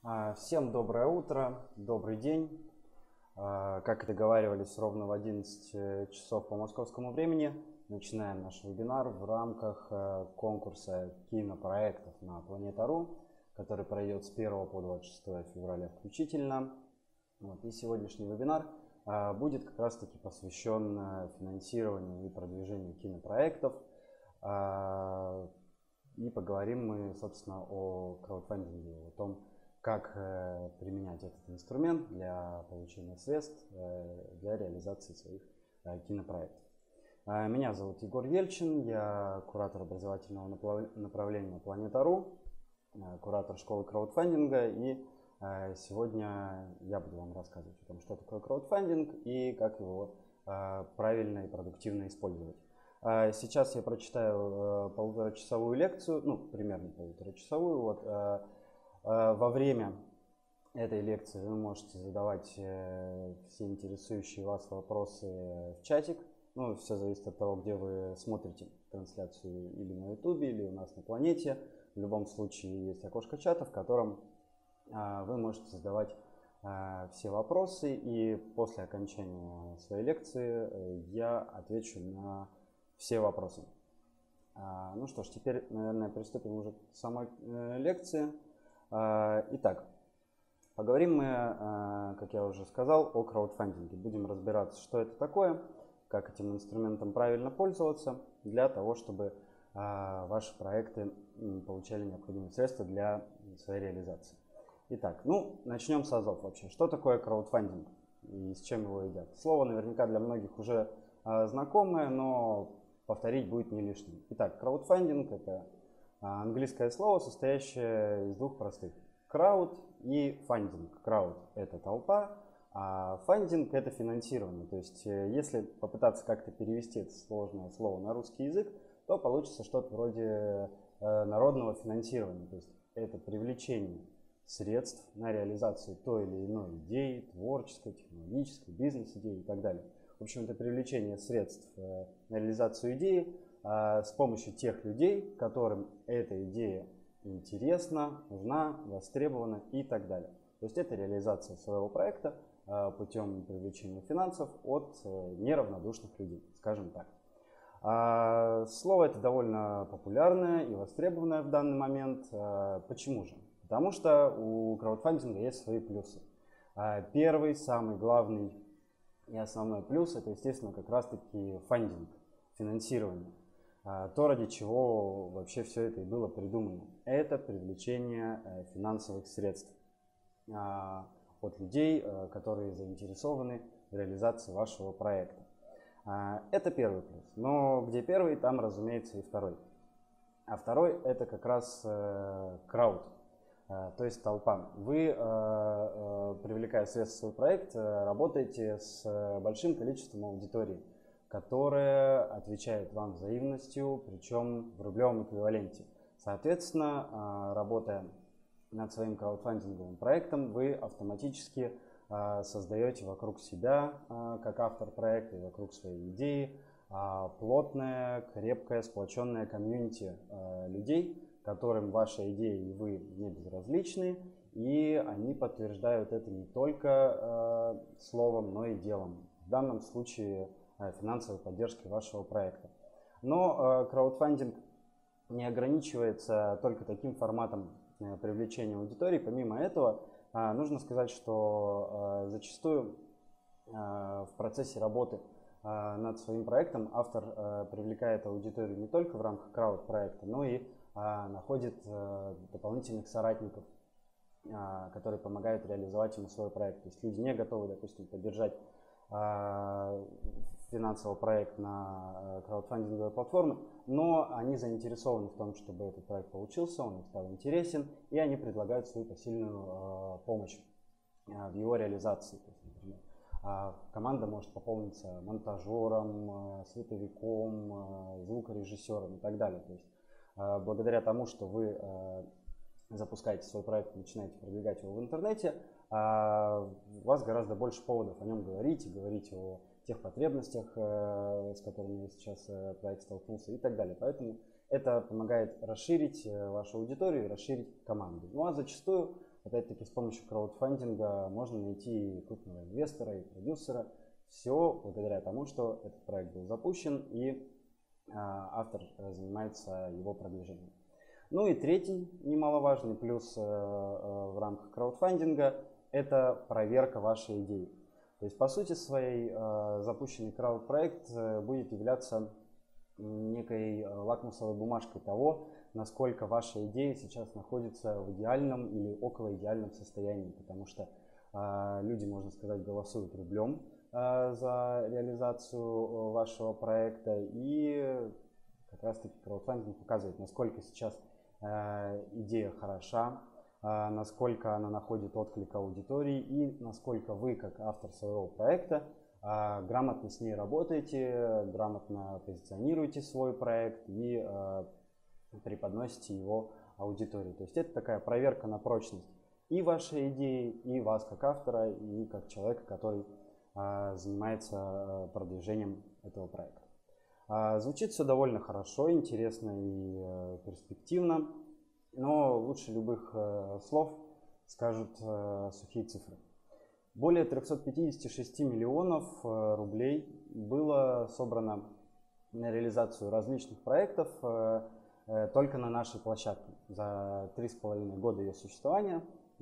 Всем доброе утро, добрый день. Как и договаривались, ровно в 11 часов по московскому времени начинаем наш вебинар в рамках конкурса кинопроектов на Планета.ру, который пройдет с 1 по 26 февраля включительно. И сегодняшний вебинар будет как раз таки посвящен финансированию и продвижению кинопроектов. И поговорим мы, собственно, о краудфандинге, о том, как применять этот инструмент для получения средств для реализации своих кинопроектов. Меня зовут Егор Ельчин, я куратор образовательного направления Планета.ру, куратор школы краудфандинга, и сегодня я буду вам рассказывать о том, что такое краудфандинг и как его правильно и продуктивно использовать. Сейчас я прочитаю полуторачасовую лекцию, примерно полуторачасовую. Во время этой лекции вы можете задавать все интересующие вас вопросы в чатик. Все зависит от того, где вы смотрите трансляцию, или на YouTube, или у нас на Планете. В любом случае есть окошко чата, в котором вы можете задавать все вопросы. И после окончания своей лекции я отвечу на все вопросы. Ну что ж, теперь, наверное, приступим уже к самой лекции. Итак, поговорим мы, как я уже сказал, о краудфандинге. Будем разбираться, что это такое, как этим инструментом правильно пользоваться, для того, чтобы ваши проекты получали необходимые средства для своей реализации. Итак, начнем с азов вообще. Что такое краудфандинг и с чем его едят? Слово наверняка для многих уже знакомое, но повторить будет не лишним. Итак, краудфандинг — это английское слово, состоящее из двух простых: крауд и фандинг. Крауд — это толпа, а фандинг — это финансирование. То есть, если попытаться как-то перевести это сложное слово на русский язык, то получится что-то вроде народного финансирования. То есть, это привлечение средств на реализацию той или иной идеи, творческой, технологической, бизнес-идеи и так далее. В общем, это привлечение средств на реализацию идеи с помощью тех людей, которым эта идея интересна, нужна, востребована и так далее. То есть это реализация своего проекта путем привлечения финансов от неравнодушных людей, скажем так. Слово это довольно популярное и востребованное в данный момент. Почему же? Потому что у краудфандинга есть свои плюсы. Первый, самый главный и основной плюс — это, естественно, как раз-таки фандинг, финансирование. То, ради чего вообще все это и было придумано. Это привлечение финансовых средств от людей, которые заинтересованы в реализации вашего проекта. Это первый плюс. Но где первый, там, разумеется, и второй. А второй — это как раз крауд, то есть толпа. Вы, привлекая средства в свой проект, работаете с большим количеством аудитории, которая отвечает вам взаимностью, причем в рублевом эквиваленте. Соответственно, работая над своим краудфандинговым проектом, вы автоматически создаете вокруг себя, как автор проекта, и вокруг своей идеи, плотное, крепкое, сплоченное комьюнити людей, которым ваша идея и вы не безразличны, и они подтверждают это не только словом, но и делом. В данном случае финансовой поддержкой вашего проекта. Но краудфандинг не ограничивается только таким форматом привлечения аудитории. Помимо этого, нужно сказать, что зачастую в процессе работы над своим проектом автор привлекает аудиторию не только в рамках крауд-проекта, но и находит дополнительных соратников, которые помогают реализовать ему свой проект. То есть люди не готовы, допустим, поддержать финансовый проект на краудфандинговой платформе, но они заинтересованы в том, чтобы этот проект получился, он им стал интересен, и они предлагают свою посильную помощь в его реализации. То есть, например, команда может пополниться монтажером, световиком, звукорежиссером и так далее. То есть, благодаря тому, что вы запускаете свой проект и начинаете продвигать его в интернете, у вас гораздо больше поводов о нем говорить и говорить о тех потребностях, с которыми сейчас проект столкнулся и так далее. Поэтому это помогает расширить вашу аудиторию и расширить команду. Ну а зачастую Опять-таки, с помощью краудфандинга можно найти крупного инвестора и продюсера. Все благодаря тому, что этот проект был запущен и автор занимается его продвижением. Ну и третий немаловажный плюс в рамках краудфандинга – это проверка вашей идеи. То есть, по сути своей, запущенный крауд-проект будет являться некой лакмусовой бумажкой того, насколько ваша идея сейчас находится в идеальном или около идеальном состоянии, потому что люди, можно сказать, голосуют рублем за реализацию вашего проекта, и как раз таки краудфандинг показывает, насколько сейчас идея хороша, насколько она находит отклик аудитории и насколько вы, как автор своего проекта, грамотно с ней работаете, грамотно позиционируете свой проект и преподносите его аудитории. То есть это такая проверка на прочность и вашей идеи, и вас как автора, и как человека, который занимается продвижением этого проекта. Звучит все довольно хорошо, интересно и перспективно, но лучше любых слов скажут сухие цифры. Более 356 миллионов рублей было собрано на реализацию различных проектов только на нашей площадке. За 3,5 года ее существования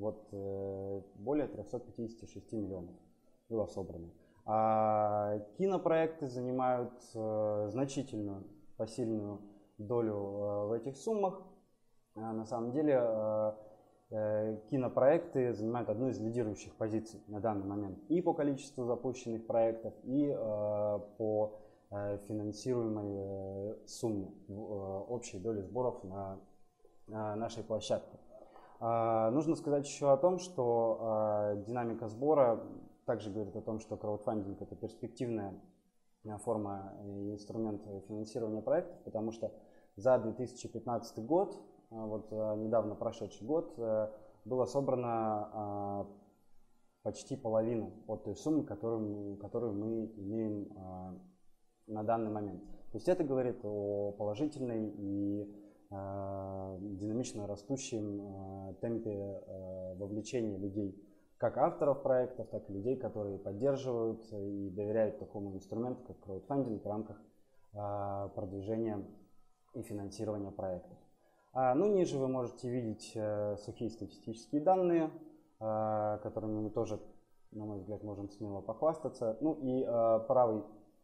более 356 миллионов было собрано. А кинопроекты занимают значительную посильную долю в этих суммах. На самом деле кинопроекты занимают одну из лидирующих позиций на данный момент и по количеству запущенных проектов, и по финансируемой сумме общей доли сборов на нашей площадке. Нужно сказать еще о том, что динамика сбора также говорит о том, что краудфандинг – это перспективная форма и инструмент финансирования проектов, потому что за 2015 год, недавно прошедший год, было собрано почти половину от той суммы, которую мы имеем на данный момент. То есть это говорит о положительной и динамично растущем темпе вовлечения людей, как авторов проектов, так и людей, которые поддерживают и доверяют такому инструменту, как краудфандинг, в рамках продвижения и финансирования проектов. Ниже вы можете видеть сухие статистические данные, которыми мы тоже, на мой взгляд, можем смело похвастаться. И правый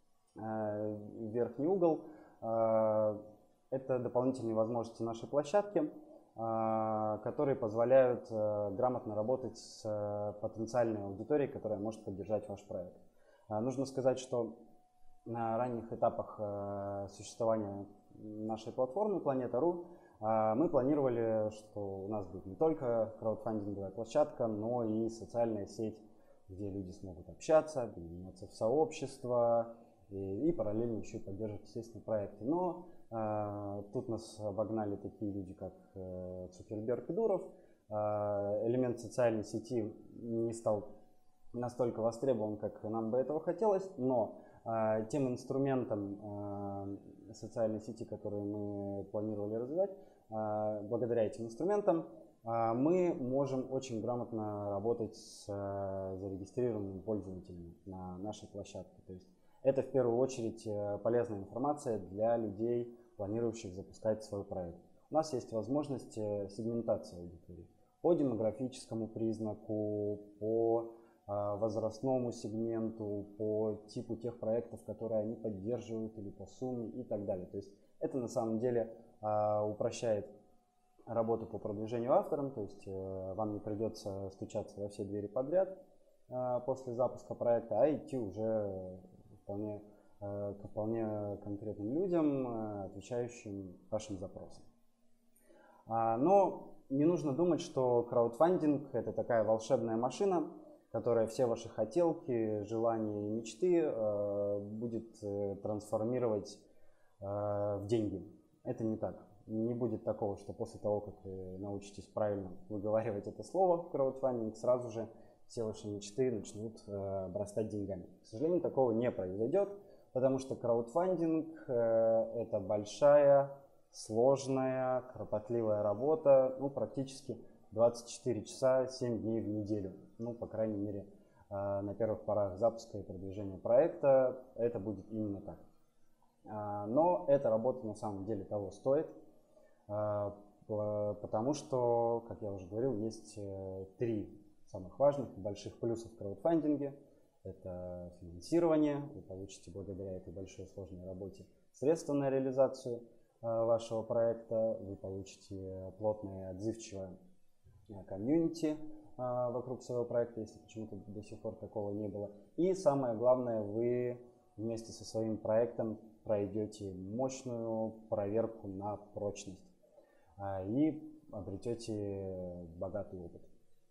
верхний угол – это дополнительные возможности нашей площадки, которые позволяют грамотно работать с потенциальной аудиторией, которая может поддержать ваш проект. Нужно сказать, что на ранних этапах существования нашей платформы Planeta.ru мы планировали, что у нас будет не только краудфандинговая площадка, но и социальная сеть, где люди смогут общаться, объединяться в сообщества и параллельно еще и поддерживать, естественно, проекты. Но тут нас обогнали такие люди, как Цукерберг и Дуров. Элемент социальной сети не стал настолько востребован, как нам бы этого хотелось, но тем инструментом социальной сети, которые мы планировали развивать, благодаря этим инструментам мы можем очень грамотно работать с зарегистрированными пользователями на нашей площадке. То есть это в первую очередь полезная информация для людей, планирующих запускать свой проект. У нас есть возможность сегментации аудитории по демографическому признаку, по возрастному сегменту, по типу тех проектов, которые они поддерживают, или по сумме и так далее. То есть это на самом деле упрощает работу по продвижению авторам, то есть вам не придется стучаться во все двери подряд после запуска проекта, а идти уже к вполне конкретным людям, отвечающим вашим запросам. Но не нужно думать, что краудфандинг – это такая волшебная машина, которая все ваши хотелки, желания и мечты будет трансформировать в деньги. Это не так. Не будет такого, что после того, как вы научитесь правильно выговаривать это слово краудфандинг, сразу же все ваши мечты начнут обрастать деньгами. К сожалению, такого не произойдет, потому что краудфандинг – это большая, сложная, кропотливая работа, практически 24 часа 7 дней в неделю. Ну, по крайней мере, на первых порах запуска и продвижения проекта это будет именно так. Но эта работа на самом деле того стоит, потому что, как я уже говорил, есть 3 самых важных и больших плюсов в краудфандинге. Это финансирование, вы получите благодаря этой большой сложной работе средства на реализацию вашего проекта, вы получите плотное и отзывчивое комьюнити вокруг своего проекта, если почему-то до сих пор такого не было. И самое главное, вы вместе со своим проектом пройдете мощную проверку на прочность и обретете богатый опыт.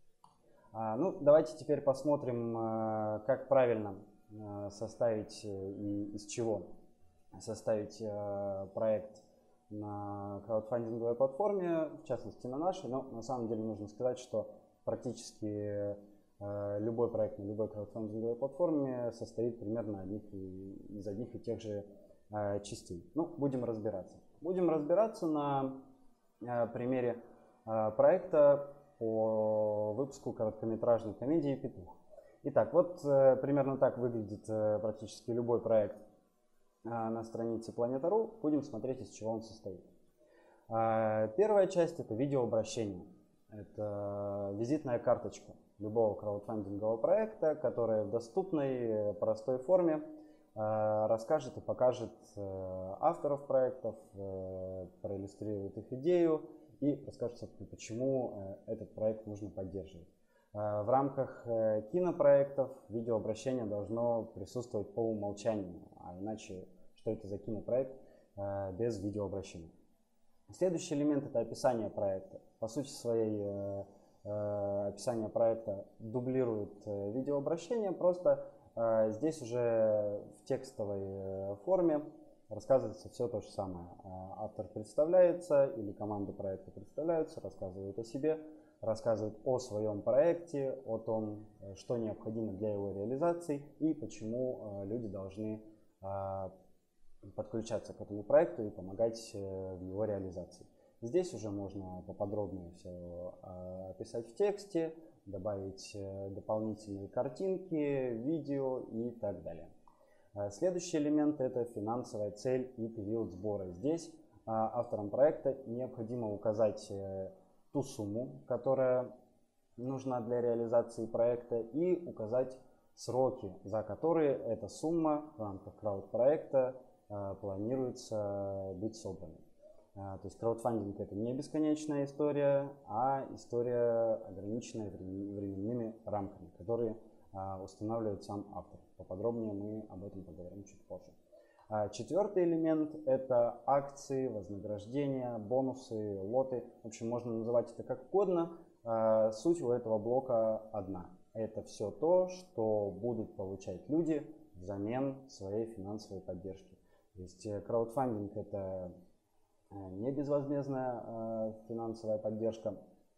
Ну, давайте теперь посмотрим, как правильно составить и из чего составить проект на краудфандинговой платформе, в частности на нашей. Но на самом деле нужно сказать, что практически любой проект на любой краудфандинговой платформе состоит примерно из одних и тех же частей. Ну, будем разбираться. Будем разбираться на примере проекта по выпуску короткометражной комедии «Петух». Итак, вот примерно так выглядит практически любой проект на странице Planeta.ru. Будем смотреть, из чего он состоит. Первая часть – это видеообращение. Это визитная карточка любого краудфандингового проекта, которая в доступной, простой форме расскажет и покажет авторов проектов, проиллюстрирует их идею и расскажет, почему этот проект нужно поддерживать. В рамках кинопроектов видеообращение должно присутствовать по умолчанию, а иначе что это за кинопроект без видеообращения. Следующий элемент – это описание проекта. По сути своей описание проекта дублирует видеообращение, просто здесь уже в текстовой форме рассказывается все то же самое. Автор представляется или команда проекта представляются, рассказывает о себе, рассказывает о своем проекте, о том, что необходимо для его реализации и почему люди должны подключаться к этому проекту и помогать в его реализации. Здесь уже можно поподробнее все описать в тексте, добавить дополнительные картинки, видео и так далее. Следующий элемент – это финансовая цель и период сбора. Здесь авторам проекта необходимо указать ту сумму, которая нужна для реализации проекта, и указать сроки, за которые эта сумма в рамках крауд-проекта планируется быть собранной. То есть краудфандинг – это не бесконечная история, а история, ограниченная временными рамками, которые устанавливает сам автор. Поподробнее мы об этом поговорим чуть позже. Четвертый элемент – это акции, вознаграждения, бонусы, лоты. В общем, можно называть это как угодно. Суть у этого блока одна. Это все то, что будут получать люди взамен своей финансовой поддержки. То есть краудфандинг – это не безвозмездная финансовая поддержка.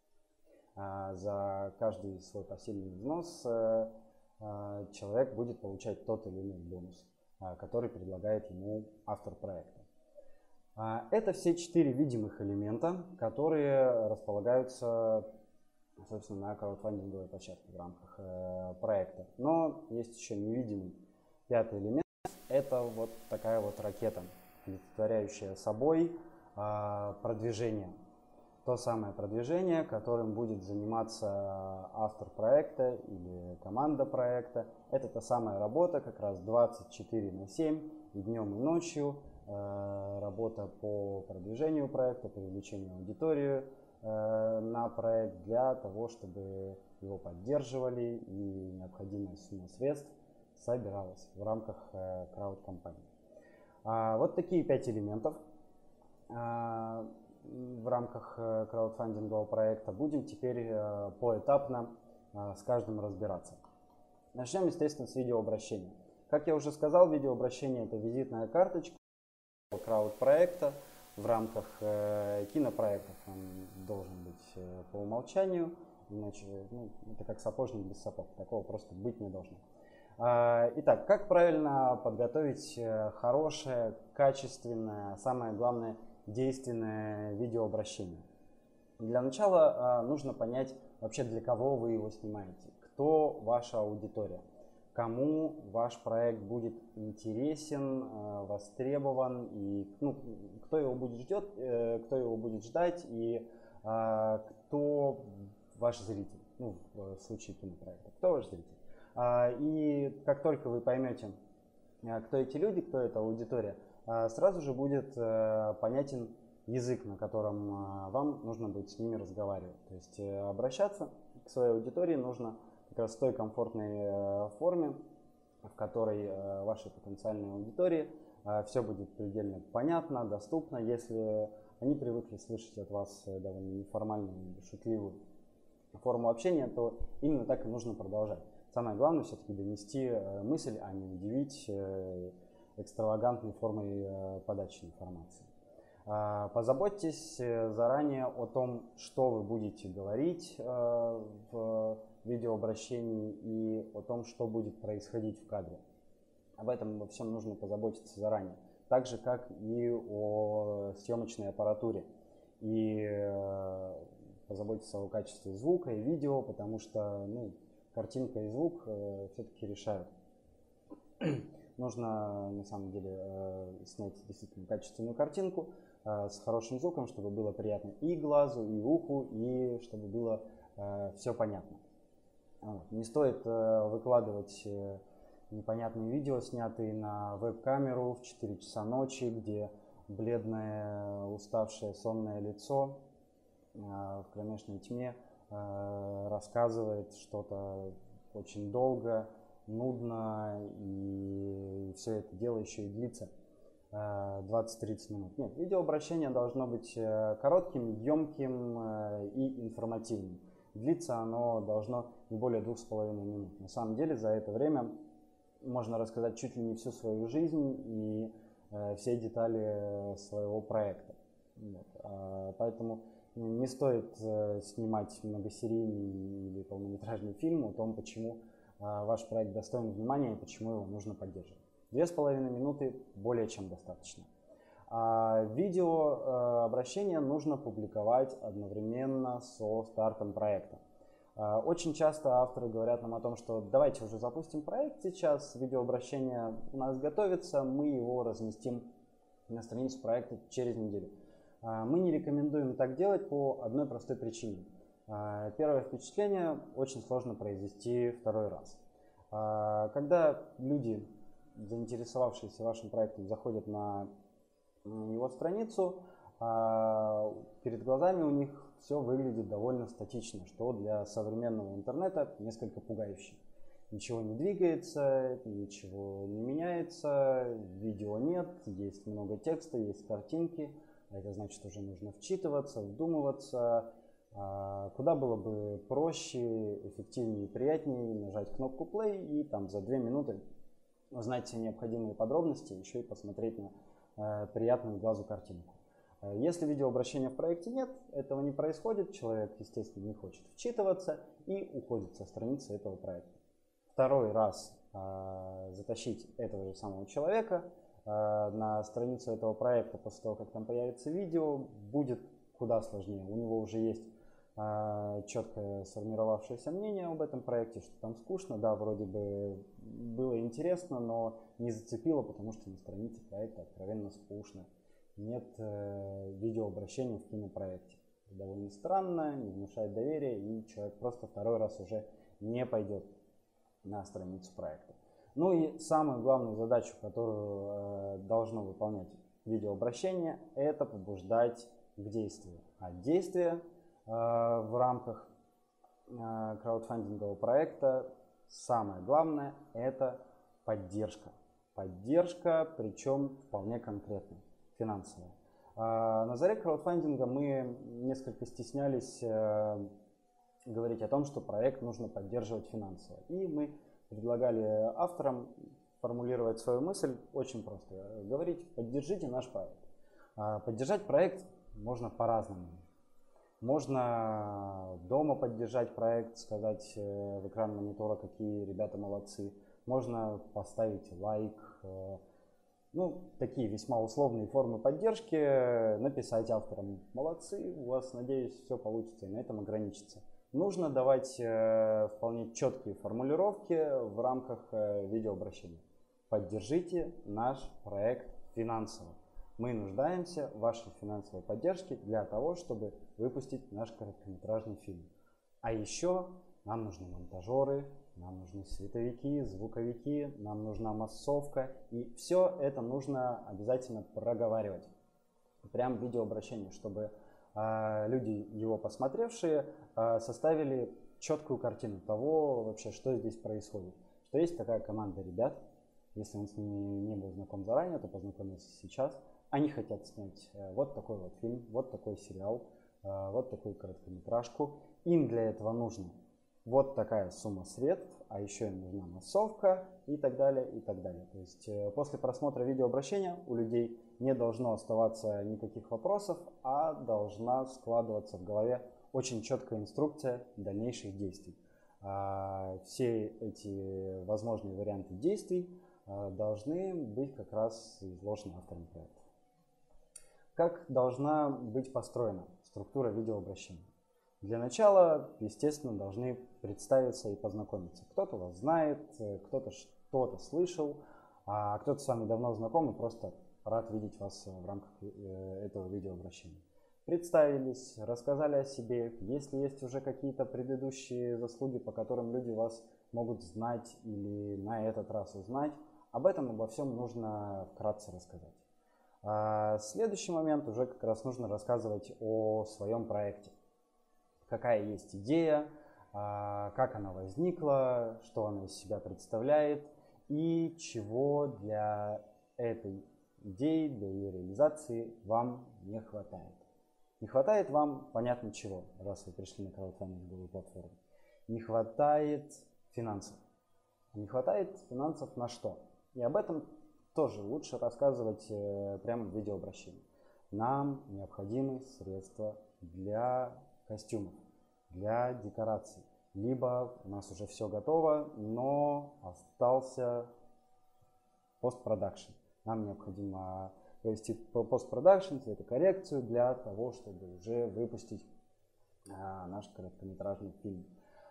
За каждый свой посильный взнос человек будет получать тот или иной бонус, который предлагает ему автор проекта. Это все 4 видимых элемента, которые располагаются, собственно, на краудфандинговой площадке в рамках проекта. Но есть еще невидимый 5-й элемент. Это вот такая вот ракета, олицетворяющая собой продвижение. То самое продвижение, которым будет заниматься автор проекта или команда проекта. Это та самая работа, как раз 24/7, и днем, и ночью. Работа по продвижению проекта, привлечению аудитории на проект для того, чтобы его поддерживали и необходимая сумма средств собиралась в рамках крауд-компании. Вот такие 5 элементов в рамках краудфандингового проекта. Будем теперь поэтапно с каждым разбираться. Начнем, естественно, с видеообращения. Как я уже сказал, видеообращение – это визитная карточка крауд-проекта. В рамках кинопроектов он должен быть по умолчанию, иначе это как сапожник без сапог, такого просто быть не должно. Итак, как правильно подготовить хорошее, качественное, самое главное, действенное видеообращение? Для начала нужно понять вообще, для кого вы его снимаете, кто ваша аудитория, кому ваш проект будет интересен, востребован, и кто его будет ждать, и кто ваш зритель, в случае кинопроекта, кто ваш зритель. И как только вы поймете, кто эти люди, кто эта аудитория, сразу же будет понятен язык, на котором вам нужно будет с ними разговаривать. То есть обращаться к своей аудитории нужно как раз в той комфортной форме, в которой вашей потенциальной аудитории все будет предельно понятно, доступно. Если они привыкли слышать от вас довольно неформальную, шутливую форму общения, то именно так и нужно продолжать. Самое главное все-таки донести мысль, а не удивить экстравагантной формой подачи информации. Позаботьтесь заранее о том, что вы будете говорить в видеообращении и о том, что будет происходить в кадре. Об этом во всем нужно позаботиться заранее. Так же, как и о съемочной аппаратуре. И позаботиться о качестве звука и видео, потому что картинка и звук все-таки решают. Нужно на самом деле снять действительно качественную картинку с хорошим звуком, чтобы было приятно и глазу, и уху, и чтобы было все понятно. Не стоит выкладывать непонятные видео, снятые на веб-камеру в 4 часа ночи, где бледное, уставшее, сонное лицо в кромешной тьме рассказывает что-то очень долго, нудно, и все это дело еще и длится 20-30 минут. Нет, видеообращение должно быть коротким, емким и информативным. Длиться оно должно не более 2,5 минут. На самом деле за это время можно рассказать чуть ли не всю свою жизнь и все детали своего проекта. Поэтому не стоит снимать многосерийный или полнометражный фильм о том, почему ваш проект достоин внимания и почему его нужно поддерживать. 2,5 минуты более чем достаточно. Видеообращение нужно публиковать одновременно со стартом проекта. Очень часто авторы говорят нам о том, что давайте уже запустим проект сейчас, видеообращение у нас готовится, мы его разместим на страницу проекта через неделю. Мы не рекомендуем так делать по одной простой причине. Первое впечатление очень сложно произвести второй раз. Когда люди, заинтересовавшиеся вашим проектом, заходят на его страницу, перед глазами у них все выглядит довольно статично, что для современного интернета несколько пугающе. Ничего не двигается, ничего не меняется, видео нет, есть много текста, есть картинки. Это значит, уже нужно вчитываться, вдумываться. Куда было бы проще, эффективнее и приятнее нажать кнопку play и там за 2 минуты узнать все необходимые подробности, еще и посмотреть на приятную глазу картинку. Если видеообращения в проекте нет, этого не происходит, человек, естественно, не хочет вчитываться и уходит со страницы этого проекта. Второй раз затащить этого же самого человека на страницу этого проекта после того, как там появится видео, будет куда сложнее. У него уже есть четкое сформировавшееся мнение об этом проекте, что там скучно, да, вроде бы было интересно, но не зацепило, потому что на странице проекта откровенно скучно. Нет видеообращения в кинопроекте. Это довольно странно, не внушает доверия, и человек просто второй раз уже не пойдет на страницу проекта. Ну и самую главную задачу, которую должно выполнять видеообращение, это побуждать к действию. А действие в рамках краудфандингового проекта, самое главное, это поддержка. Поддержка, причем вполне конкретная, финансовая. На заре краудфандинга мы несколько стеснялись говорить о том, что проект нужно поддерживать финансово. И мы предлагали авторам формулировать свою мысль очень просто. Говорить: поддержите наш проект. Поддержать проект можно по-разному. Можно дома поддержать проект, сказать в экран монитора, какие ребята молодцы. Можно поставить лайк, Ну, такие весьма условные формы поддержки. Написать авторам: молодцы, у вас, надеюсь, все получится, и на этом ограничиться. Нужно давать вполне четкие формулировки в рамках видеообращения. Поддержите наш проект финансово. Мы нуждаемся в вашей финансовой поддержке для того, чтобы выпустить наш короткометражный фильм. А еще нам нужны монтажеры, нам нужны световики, звуковики, нам нужна массовка. И все это нужно обязательно проговаривать. Прям в видеообращении, чтобы люди, его посмотревшие, составили четкую картину того вообще, что здесь происходит. Что есть такая команда ребят, если он с ними не был знаком заранее, то познакомился сейчас. Они хотят снять вот такой вот фильм, вот такой сериал, вот такую короткометражку. Им для этого нужно вот такая сумма средств, а еще им нужна массовка и так далее, и так далее. То есть после просмотра видеообращения у людей не должно оставаться никаких вопросов, а должна складываться в голове очень четкая инструкция дальнейших действий. Все эти возможные варианты действий должны быть как раз изложены автором проекта. Как должна быть построена структура видеообращения? Для начала, естественно, должны представиться и познакомиться. Кто-то вас знает, кто-то что-то слышал, а кто-то с вами давно знаком и просто рад видеть вас в рамках этого видеообращения. Представились, рассказали о себе. Если есть уже какие-то предыдущие заслуги, по которым люди вас могут знать или на этот раз узнать, об этом, обо всем нужно вкратце рассказать. Следующий момент уже как раз нужно рассказывать о своем проекте. Какая есть идея, как она возникла, что она из себя представляет и чего для этой идеи, для ее реализации вам не хватает. Не хватает вам, понятно, чего, раз вы пришли на краудфандинговую платформу. Не хватает финансов. Не хватает финансов на что? И об этом тоже лучше рассказывать прямо в видеообращении. Нам необходимы средства для костюмов, для декораций. Либо у нас уже все готово, но остался постпродакшн. Нам необходимо провести постпродакшн, цветокоррекцию для того, чтобы уже выпустить наш короткометражный фильм.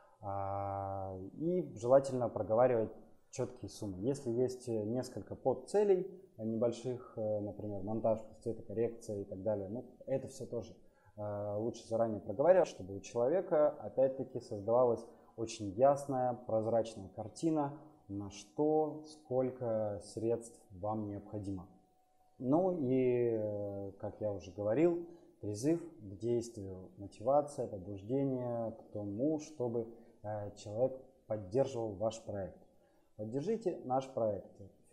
И желательно проговаривать четкие суммы. Если есть несколько подцелей небольших, например, монтаж, цветокоррекция и так далее, ну, это все тоже лучше заранее проговаривать, чтобы у человека опять-таки создавалась очень ясная, прозрачная картина, на что, сколько средств вам необходимо. Ну и, как я уже говорил, призыв к действию, мотивация, побуждение к тому, чтобы человек поддерживал ваш проект. Поддержите наш проект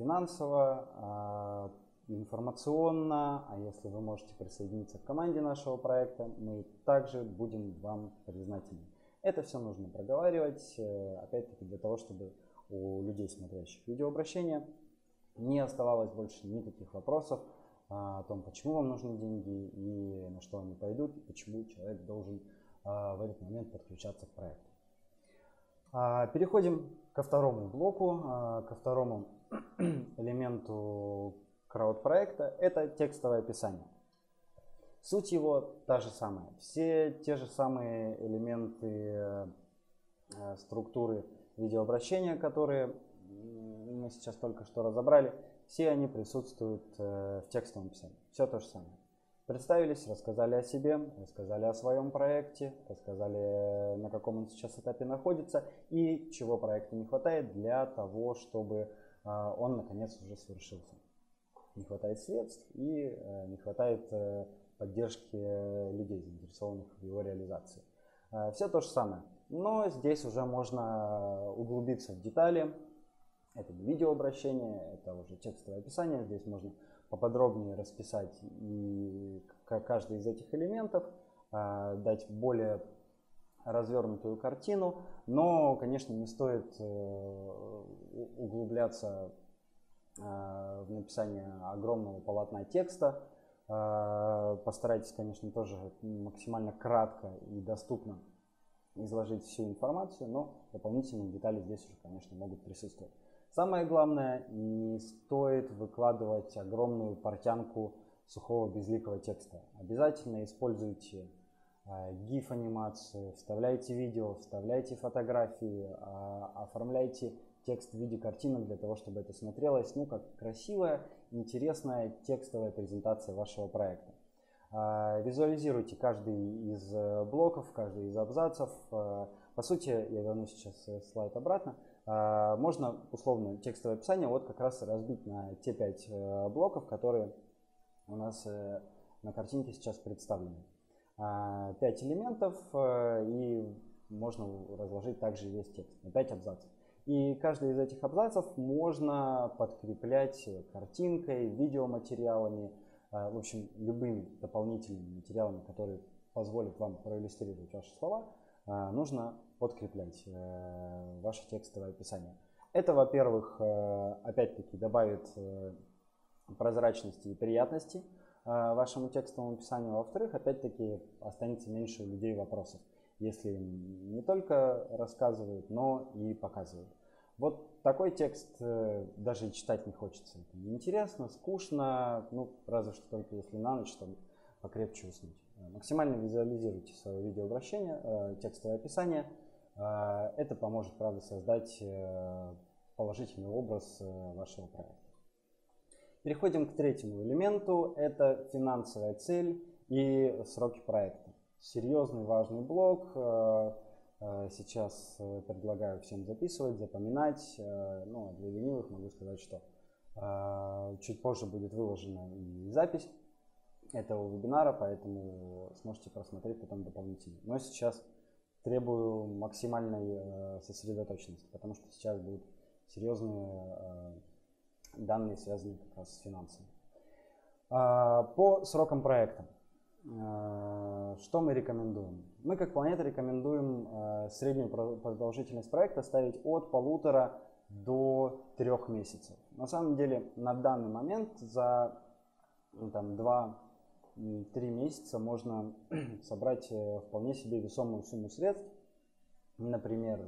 финансово, информационно, а если вы можете присоединиться к команде нашего проекта, мы также будем вам признательны. Это все нужно проговаривать, опять-таки для того, чтобы у людей, смотрящих видеообращения, не оставалось больше никаких вопросов о том, почему вам нужны деньги и на что они пойдут, и почему человек должен в этот момент подключаться к проекту. Переходим ко второму блоку, ко второму элементу краудпроекта. Это текстовое описание. Суть его та же самая. Все те же самые элементы структуры видеообращения, которые мы сейчас только что разобрали, все они присутствуют в текстовом описании. Все то же самое. Представились, рассказали о себе, рассказали о своем проекте, рассказали, на каком он сейчас этапе находится и чего проекту не хватает для того, чтобы он наконец уже свершился. Не хватает средств и не хватает поддержки людей, заинтересованных в его реализации. Все то же самое. Но здесь уже можно углубиться в детали. Это не видеообращение, это уже текстовое описание. Здесь можно поподробнее расписать и каждый из этих элементов, дать более развернутую картину. Но, конечно, не стоит углубляться в написание огромного полотна текста. Постарайтесь, конечно, тоже максимально кратко и доступно изложить всю информацию, но дополнительные детали здесь уже, конечно, могут присутствовать. Самое главное, не стоит выкладывать огромную портянку сухого безликого текста. Обязательно используйте GIF-анимацию, вставляйте видео, вставляйте фотографии, оформляйте текст в виде картинок для того, чтобы это смотрелось, ну, как красивая, интересная текстовая презентация вашего проекта. Визуализируйте каждый из блоков, каждый из абзацев. По сути, я верну сейчас слайд обратно. Можно условно текстовое описание вот как раз разбить на те 5 блоков, которые у нас на картинке сейчас представлены. 5 элементов, и можно разложить также весь текст на 5 абзацев. И каждый из этих абзацев можно подкреплять картинкой, видеоматериалами, в общем, любыми дополнительными материалами, которые позволят вам проиллюстрировать ваши слова, нужно подкреплять ваше текстовое описание. Это, во-первых, опять-таки добавит прозрачности и приятности вашему текстовому описанию. Во-вторых, опять-таки останется меньше у людей вопросов, если им не только рассказывают, но и показывают. Вот такой текст даже и читать не хочется. Это неинтересно, скучно, ну, разве что только если на ночь, чтобы покрепче уснуть. Максимально визуализируйте свое видеообращение, текстовое описание. Это поможет, правда, создать положительный образ вашего проекта. Переходим к третьему элементу. Это финансовая цель и сроки проекта. Серьезный, важный блок. Сейчас предлагаю всем записывать, запоминать. Ну, а для ленивых могу сказать, что чуть позже будет выложена и запись этого вебинара, поэтому сможете просмотреть потом дополнительно. Но сейчас требую максимальной сосредоточенности, потому что сейчас будут серьезные данные, связанные как раз с финансами. По срокам проекта. Что мы рекомендуем? Мы, как Планета, рекомендуем среднюю продолжительность проекта ставить от 1,5 до 3 месяцев. На самом деле, на данный момент за 2-3 месяца можно собрать вполне себе весомую сумму средств, например,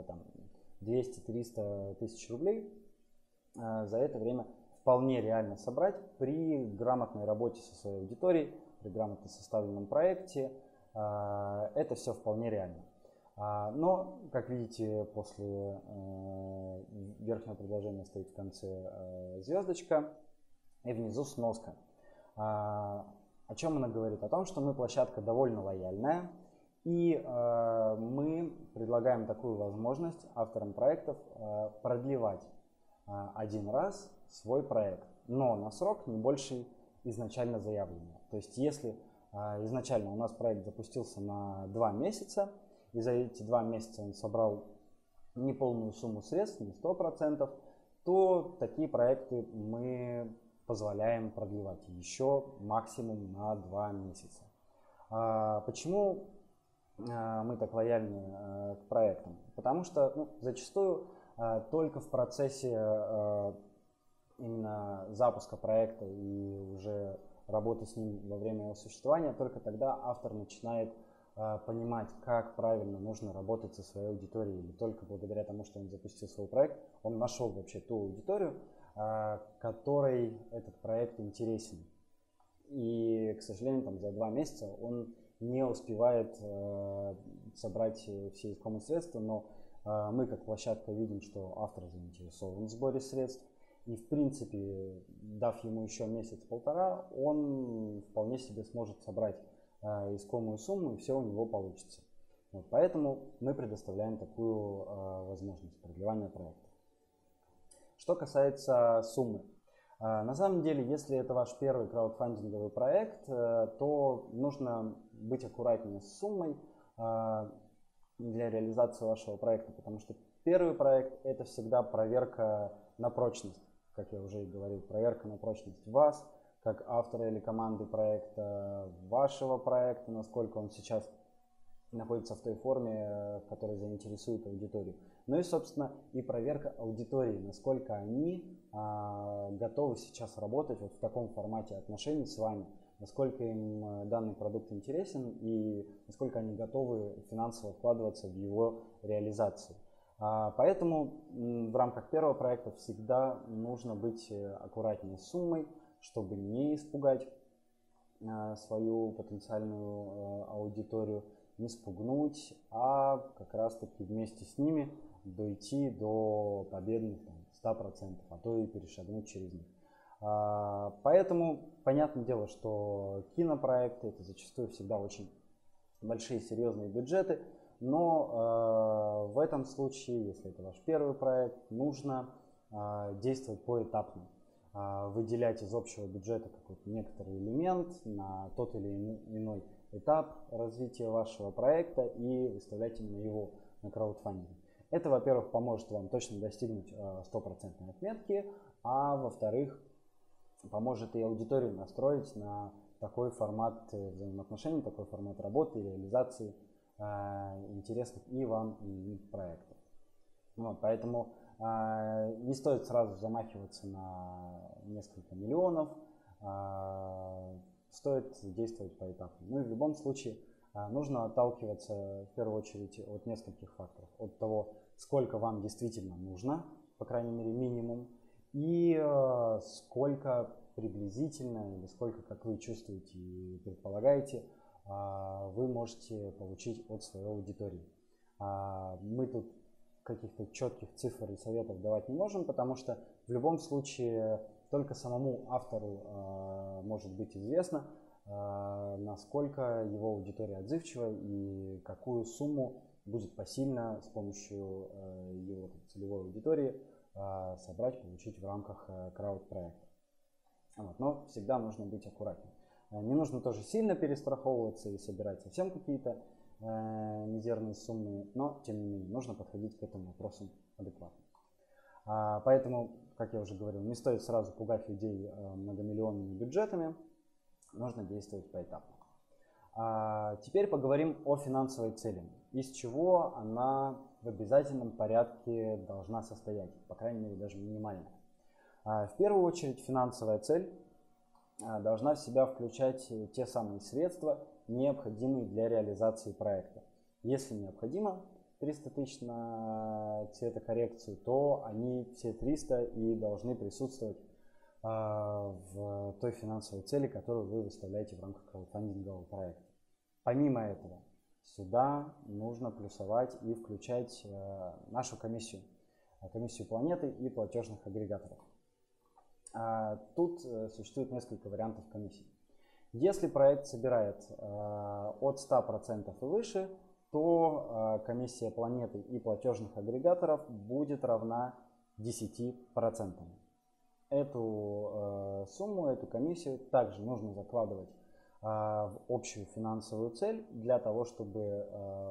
200-300 тысяч рублей. За это время вполне реально собрать при грамотной работе со своей аудиторией, при грамотно составленном проекте. Это все вполне реально. Но, как видите, после верхнего предложения стоит в конце звездочка и внизу сноска. О чем она говорит? О том, что мы площадка довольно лояльная, и мы предлагаем такую возможность авторам проектов продлевать один раз свой проект, но на срок не больше изначально заявленного. То есть, если изначально у нас проект запустился на 2 месяца, и за эти 2 месяца он собрал неполную сумму средств, не 100%, то такие проекты мы позволяем продлевать еще максимум на 2 месяца. Почему мы так лояльны к проектам? Потому что зачастую только в процессе именно запуска проекта и уже работы с ним во время его существования, только тогда автор начинает понимать, как правильно нужно работать со своей аудиторией. И только благодаря тому, что он запустил свой проект, он нашел вообще ту аудиторию, которой этот проект интересен. И, к сожалению, за 2 месяца он не успевает собрать все искомые средства, но мы как площадка видим, что автор заинтересован в сборе средств. И, в принципе, дав ему еще месяц-полтора, он вполне себе сможет собрать искомую сумму, и все у него получится. Вот, поэтому мы предоставляем такую возможность продлевания проекта. Что касается суммы. На самом деле, если это ваш первый краудфандинговый проект, то нужно быть аккуратнее с суммой для реализации вашего проекта, потому что первый проект – это всегда проверка на прочность. Как я уже и говорил, проверка на прочность вас, как автора или команды проекта, вашего проекта, насколько он сейчас находится в той форме, в которой заинтересует аудиторию. Ну и, собственно, и проверка аудитории, насколько они готовы сейчас работать вот в таком формате отношений с вами, насколько им данный продукт интересен и насколько они готовы финансово вкладываться в его реализацию. Поэтому в рамках первого проекта всегда нужно быть аккуратнее с суммой, чтобы не испугать свою потенциальную аудиторию, не спугнуть, а как раз таки вместе с ними дойти до победных 100%, а то и перешагнуть через них. Поэтому понятное дело, что кинопроекты это зачастую всегда очень большие серьезные бюджеты, но в этом случае, если это ваш первый проект, нужно действовать поэтапно. Выделять из общего бюджета какой-то некоторый элемент на тот или иной этап развития вашего проекта и выставлять именно его на краудфандинг. Это, во-первых, поможет вам точно достигнуть 100% отметки, а во-вторых, поможет и аудиторию настроить на такой формат взаимоотношений, такой формат работы и реализации интересных и вам, и им проектов. Поэтому не стоит сразу замахиваться на несколько миллионов, стоит действовать поэтапно. Ну и в любом случае нужно отталкиваться в первую очередь от нескольких факторов. От того, сколько вам действительно нужно, по крайней мере минимум, и сколько приблизительно, или сколько, как вы чувствуете и предполагаете, вы можете получить от своей аудитории. Мы тут каких-то четких цифр и советов давать не можем, потому что в любом случае только самому автору может быть известно, насколько его аудитория отзывчива и какую сумму будет посильно с помощью его целевой аудитории собрать, получить в рамках крауд-проекта. Но всегда нужно быть аккуратнее. Не нужно тоже сильно перестраховываться и собирать совсем какие-то мизерные суммы, но тем не менее нужно подходить к этому вопросу адекватно. Поэтому, как я уже говорил, не стоит сразу пугать людей многомиллионными бюджетами, нужно действовать поэтапно. Теперь поговорим о финансовой цели, из чего она в обязательном порядке должна состоять, по крайней мере даже минимально. В первую очередь финансовая цель должна в себя включать те самые средства, необходимые для реализации проекта. Если необходимо 300 тысяч на цветокоррекцию, то они все 300 и должны присутствовать в той финансовой цели, которую вы выставляете в рамках краудфандингового проекта. Помимо этого, сюда нужно плюсовать и включать нашу комиссию планеты и платежных агрегаторов. Тут существует несколько вариантов комиссий. Если проект собирает от 100% и выше, то комиссия планеты и платежных агрегаторов будет равна 10%. Эту сумму, эту комиссию также нужно закладывать в общую финансовую цель для того, чтобы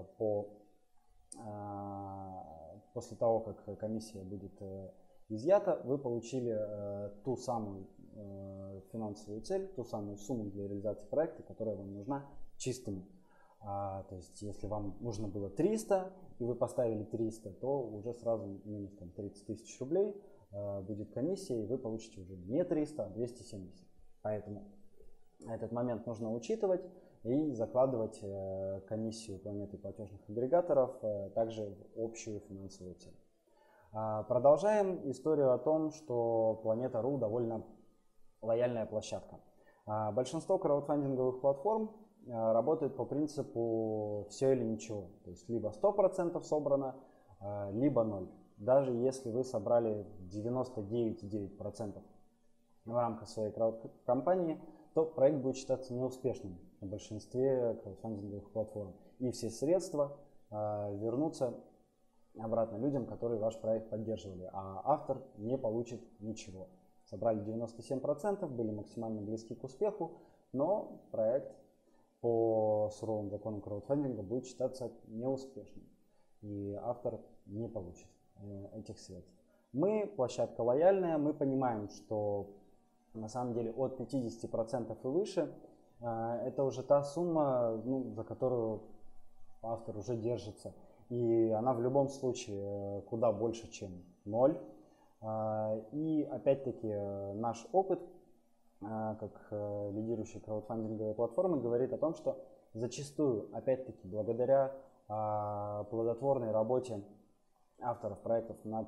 после того, как комиссия будет изъята, вы получили ту самую финансовую цель, ту самую сумму для реализации проекта, которая вам нужна чистыми. То есть, если вам нужно было 300 и вы поставили 300, то уже сразу минус 30 тысяч рублей будет комиссия, и вы получите уже не 300, а 270. Поэтому этот момент нужно учитывать и закладывать комиссию планеты платежных агрегаторов также в общую финансовую цель. Продолжаем историю о том, что Planeta.ru довольно лояльная площадка. Большинство краудфандинговых платформ работают по принципу все или ничего. То есть либо 100% собрано, либо 0. Даже если вы собрали 99,9% в рамках своей крауд-компании, то проект будет считаться неуспешным на большинстве краудфандинговых платформ. И все средства вернутся обратно людям, которые ваш проект поддерживали, а автор не получит ничего. Собрали 97%, были максимально близки к успеху, но проект по суровым законам краудфандинга будет считаться неуспешным, и автор не получит этих средств. Мы площадка лояльная, мы понимаем, что на самом деле от 50% и выше это уже та сумма, за которую автор уже держится. И она в любом случае куда больше, чем 0. И опять-таки наш опыт, как лидирующей краудфандинговой платформы, говорит о том, что зачастую, опять-таки, благодаря плодотворной работе авторов проектов над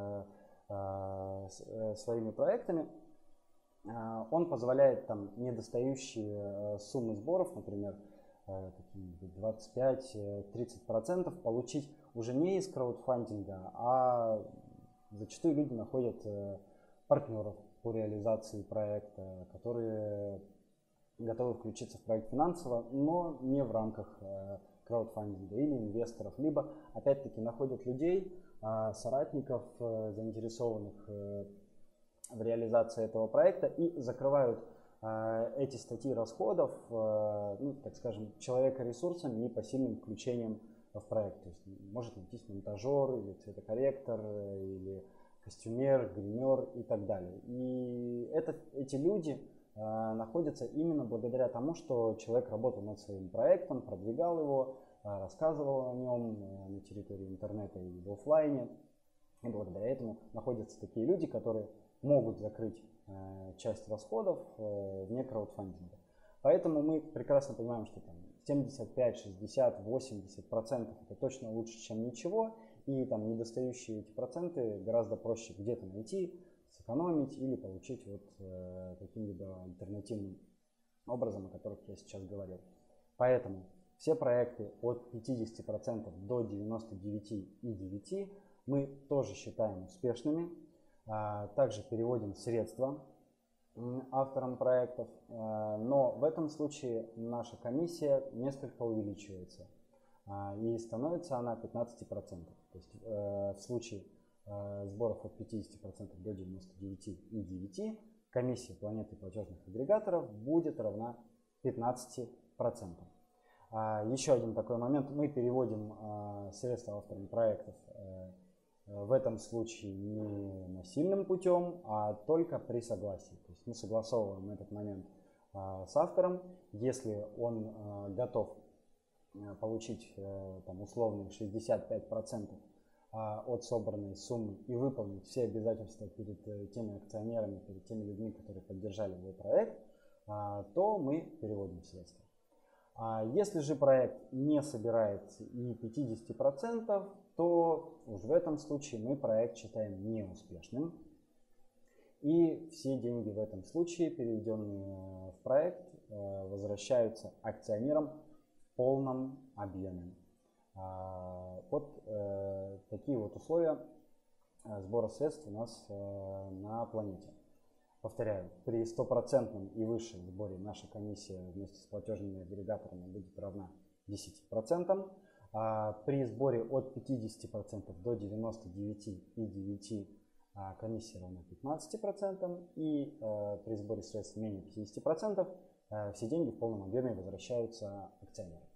своими проектами. Он позволяет там недостающие суммы сборов, например, 25-30%, получить уже не из краудфандинга, а зачастую люди находят партнеров по реализации проекта, которые готовы включиться в проект финансово, но не в рамках краудфандинга, или инвесторов, либо опять-таки находят людей, соратников, заинтересованных в реализации этого проекта, и закрывают эти статьи расходов, ну, так скажем, человека-ресурсом и посильным включением в проект. То есть может найтись монтажер, или цветокорректор, или костюмер, гример и так далее. И эти люди находятся именно благодаря тому, что человек работал над своим проектом, продвигал его, рассказывал о нем на территории интернета и в офлайне. И благодаря этому находятся такие люди, которые могут закрыть часть расходов вне краудфандинга. Поэтому мы прекрасно понимаем, что там 75, 60, 80% это точно лучше, чем ничего. И там недостающие эти проценты гораздо проще где-то найти, сэкономить или получить вот каким-либо альтернативным образом, о которых я сейчас говорил. Поэтому все проекты от 50% до 99,9% мы тоже считаем успешными. Также переводим средства авторам проектов, но в этом случае наша комиссия несколько увеличивается, и становится она 15%. То есть в случае сборов от 50% до 99,9% комиссия планеты платежных агрегаторов будет равна 15%. Еще один такой момент: мы переводим средства авторам проектов в этом случае не насильным путем, а только при согласии. То есть мы согласовываем этот момент с автором. Если он готов получить там условные 65% от собранной суммы и выполнить все обязательства перед теми акционерами, перед теми людьми, которые поддержали его проект, то мы переводим средства. Если же проект не собирает и 50%, то уж в этом случае мы проект считаем неуспешным. И все деньги в этом случае, переведенные в проект, возвращаются акционерам в полном объеме. Вот такие вот условия сбора средств у нас на планете. Повторяю, при 100% и выше сборе наша комиссия вместе с платежными агрегаторами будет равна 10%. При сборе от 50% до 99,9% комиссия равна 15%. И при сборе средств менее 50% все деньги в полном объеме возвращаются акционерам.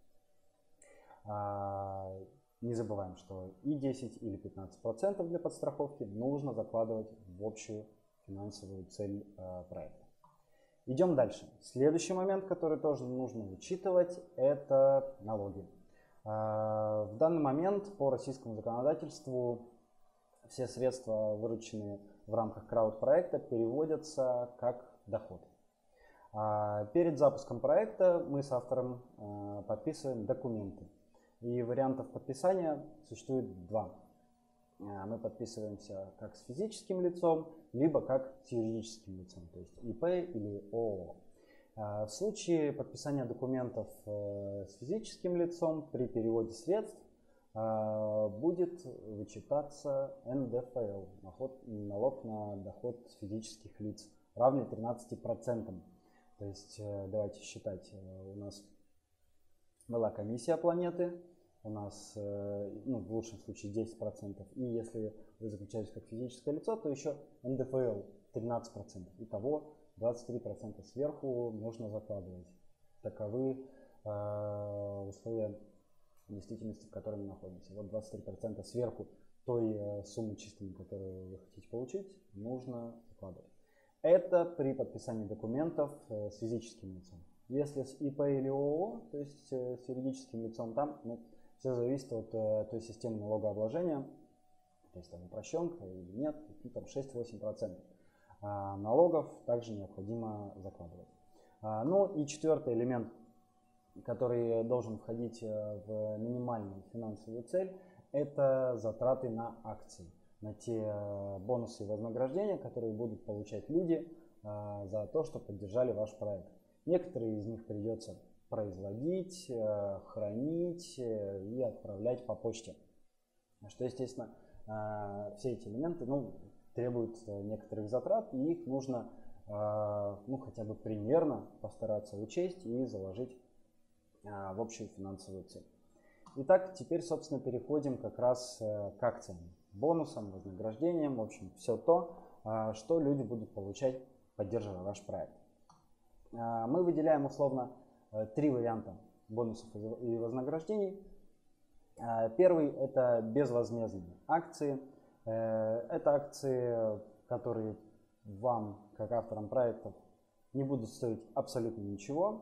Не забываем, что и 10 или 15% для подстраховки нужно закладывать в общую финансовую цель проекта. Идем дальше. Следующий момент, который тоже нужно учитывать, это налоги. В данный момент по российскому законодательству все средства, вырученные в рамках крауд-проекта, переводятся как доход. Перед запуском проекта мы с автором подписываем документы. И вариантов подписания существует два. Мы подписываемся как с физическим лицом, либо как с юридическим лицом, то есть ИП или ООО. В случае подписания документов с физическим лицом при переводе средств будет вычитаться НДФЛ, налог на доход физических лиц, равный 13%. То есть давайте считать, у нас была комиссия планеты, у нас в лучшем случае 10%, и если вы заключались как физическое лицо, то еще НДФЛ 13%. Итого 23% сверху нужно закладывать. Таковы условия действительности, в которой мы находимся. Вот 23% сверху той суммы чистой, которую вы хотите получить, нужно закладывать. Это при подписании документов с физическим лицом. Если с ИП или ООО, то есть с юридическим лицом, там все зависит от той системы налогообложения, то есть там упрощенка или нет, и там 6-8% налогов также необходимо закладывать. Ну и четвертый элемент, который должен входить в минимальную финансовую цель, это затраты на акции, на те бонусы и вознаграждения, которые будут получать люди за то, что поддержали ваш проект. Некоторые из них придется производить, хранить и отправлять по почте. Что, естественно, все эти элементы требуют некоторых затрат, и их нужно хотя бы примерно постараться учесть и заложить в общую финансовую цель. Итак, теперь, собственно, переходим как раз к акциям, бонусам, вознаграждениям, в общем, все то, что люди будут получать, поддерживая ваш проект. Мы выделяем условно 3 варианта бонусов и вознаграждений. Первый – это безвозмездные акции. Это акции, которые вам, как авторам проектов, не будут стоить абсолютно ничего,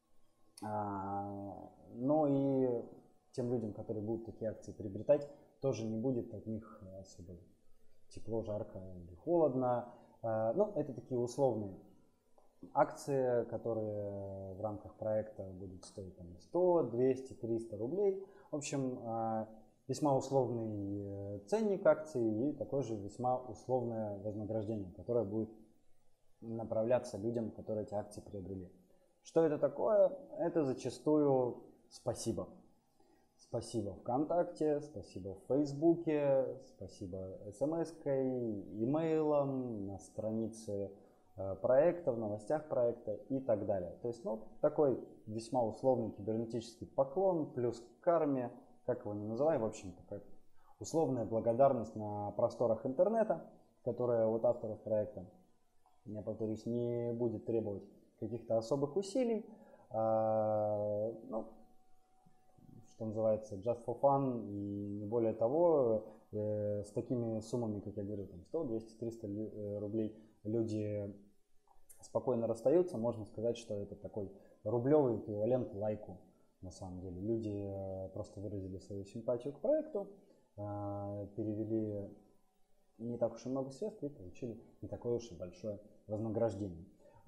но и тем людям, которые будут такие акции приобретать, тоже не будет от них особо тепло, жарко или холодно. Это такие условные акции, которые в рамках проекта будут стоить 100, 200, 300 рублей. В общем, весьма условный ценник акции и такое же весьма условное вознаграждение, которое будет направляться людям, которые эти акции приобрели. Что это такое? Это зачастую спасибо. Спасибо ВКонтакте, спасибо в Фейсбуке, спасибо смс-кой, имейлом, на странице проекта, в новостях проекта и так далее. То есть, такой весьма условный кибернетический поклон плюс к карме, как его ни называй, в общем, такая условная благодарность на просторах интернета, которая от авторов проекта, я повторюсь, не будет требовать каких-то особых усилий, что называется, just for fun, и не более того, с такими суммами, как я говорю, 100, 200, 300 рублей люди спокойно расстаются. Можно сказать, что это такой рублевый эквивалент лайку. На самом деле люди просто выразили свою симпатию к проекту, перевели не так уж и много средств и получили не такое уж и большое вознаграждение.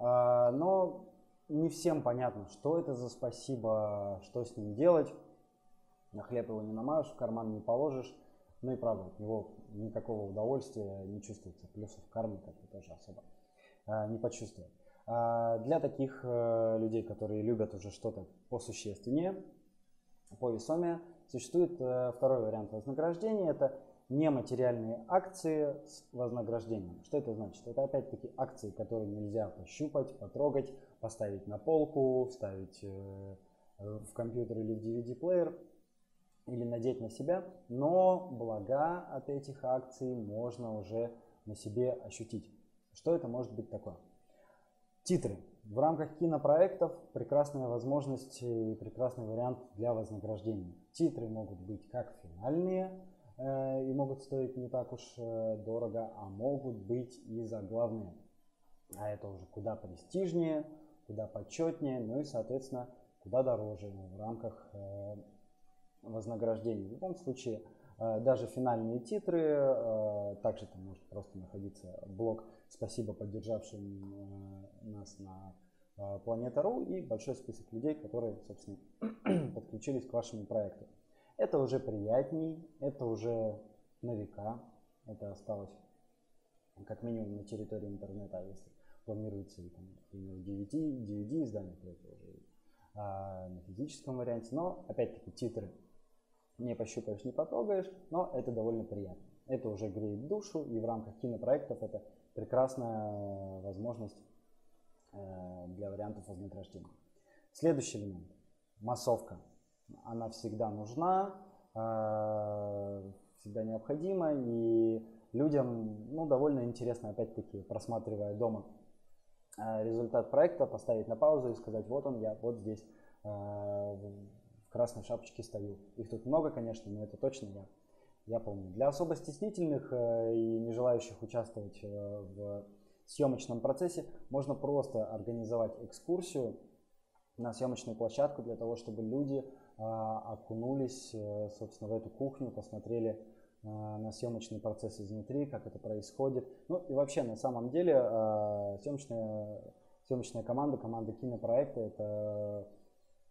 Но не всем понятно, что это за спасибо, что с ним делать. На хлеб его не намажешь, в карман не положишь. И правда, от него никакого удовольствия не чувствуется. Плюсов в карме как-то тоже особо не почувствовать. Для таких людей, которые любят уже что-то посущественнее, повесомее, существует второй вариант вознаграждения. Это нематериальные акции с вознаграждением. Что это значит? Это опять-таки акции, которые нельзя пощупать, потрогать, поставить на полку, вставить в компьютер или в DVD-плеер или надеть на себя, но блага от этих акций можно уже на себе ощутить. Что это может быть такое? Титры. В рамках кинопроектов прекрасная возможность и прекрасный вариант для вознаграждения. Титры могут быть как финальные и могут стоить не так уж дорого, а могут быть и заглавные. А это уже куда престижнее, куда почетнее, и, соответственно, куда дороже в рамках вознаграждений. В любом случае, даже финальные титры, также там может просто находиться блок «Спасибо поддержавшим нас на Planeta.ru» и большой список людей, которые, собственно, подключились к вашему проекту. Это уже приятней, это уже на века, это осталось как минимум на территории интернета, а если планируется DVD издание, то это уже на физическом варианте. Но опять-таки титры не пощупаешь, не потрогаешь, но это довольно приятно. Это уже греет душу, и в рамках кинопроектов это прекрасная возможность для вариантов вознаграждения. Следующий элемент – массовка. Она всегда нужна, всегда необходима, и людям довольно интересно, опять-таки, просматривая дома результат проекта, поставить на паузу и сказать: вот он я, вот здесь в красной шапочке стою. Их тут много, конечно, но это точно я помню. Для особо стеснительных и не желающих участвовать в съемочном процессе можно просто организовать экскурсию на съемочную площадку для того, чтобы люди окунулись, собственно, в эту кухню, посмотрели на съемочный процесс изнутри, как это происходит. И вообще, на самом деле, съемочная команда кинопроекта — это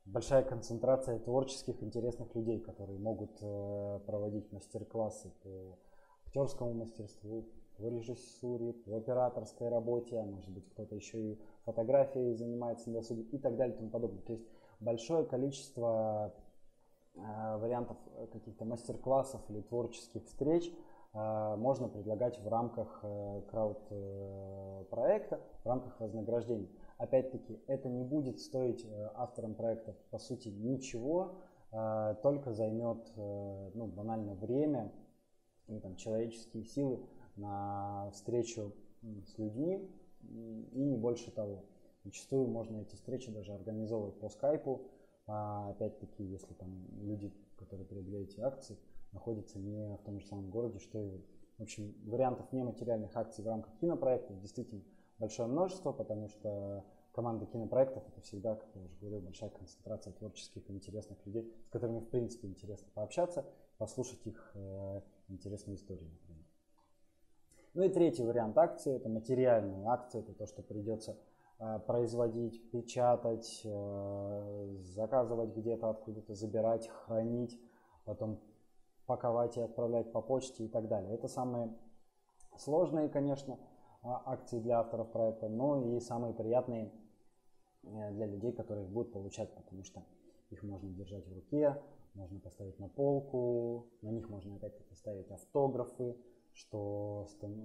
большая концентрация творческих, интересных людей, которые могут проводить мастер-классы по актерскому мастерству, по режиссуре, по операторской работе, а может быть кто-то еще и фотографией занимается на досуге и так далее и тому подобное. То есть большое количество вариантов каких-то мастер-классов или творческих встреч можно предлагать в рамках крауд-проекта, в рамках вознаграждений. Опять-таки, это не будет стоить авторам проекта по сути ничего, только займет банально время и там, человеческие силы на встречу с людьми и не больше того. Зачастую можно эти встречи даже организовывать по скайпу. Опять-таки, если там люди, которые приобрели эти акции, находятся не в том же самом городе, что и вы. В общем, вариантов нематериальных акций в рамках кинопроектов действительно большое множество, потому что команда кинопроектов это всегда, как я уже говорил, большая концентрация творческих и интересных людей, с которыми в принципе интересно пообщаться, послушать их интересные истории, например. Ну и третий вариант акции — это материальные акции, это то, что придется производить, печатать, заказывать где-то, откуда-то забирать, хранить, потом паковать и отправлять по почте и так далее. Это самые сложные, конечно, акции для авторов проекта, но и самые приятные для людей, которые их будут получать, потому что их можно держать в руке, можно поставить на полку, на них можно опять-таки ставить автографы, что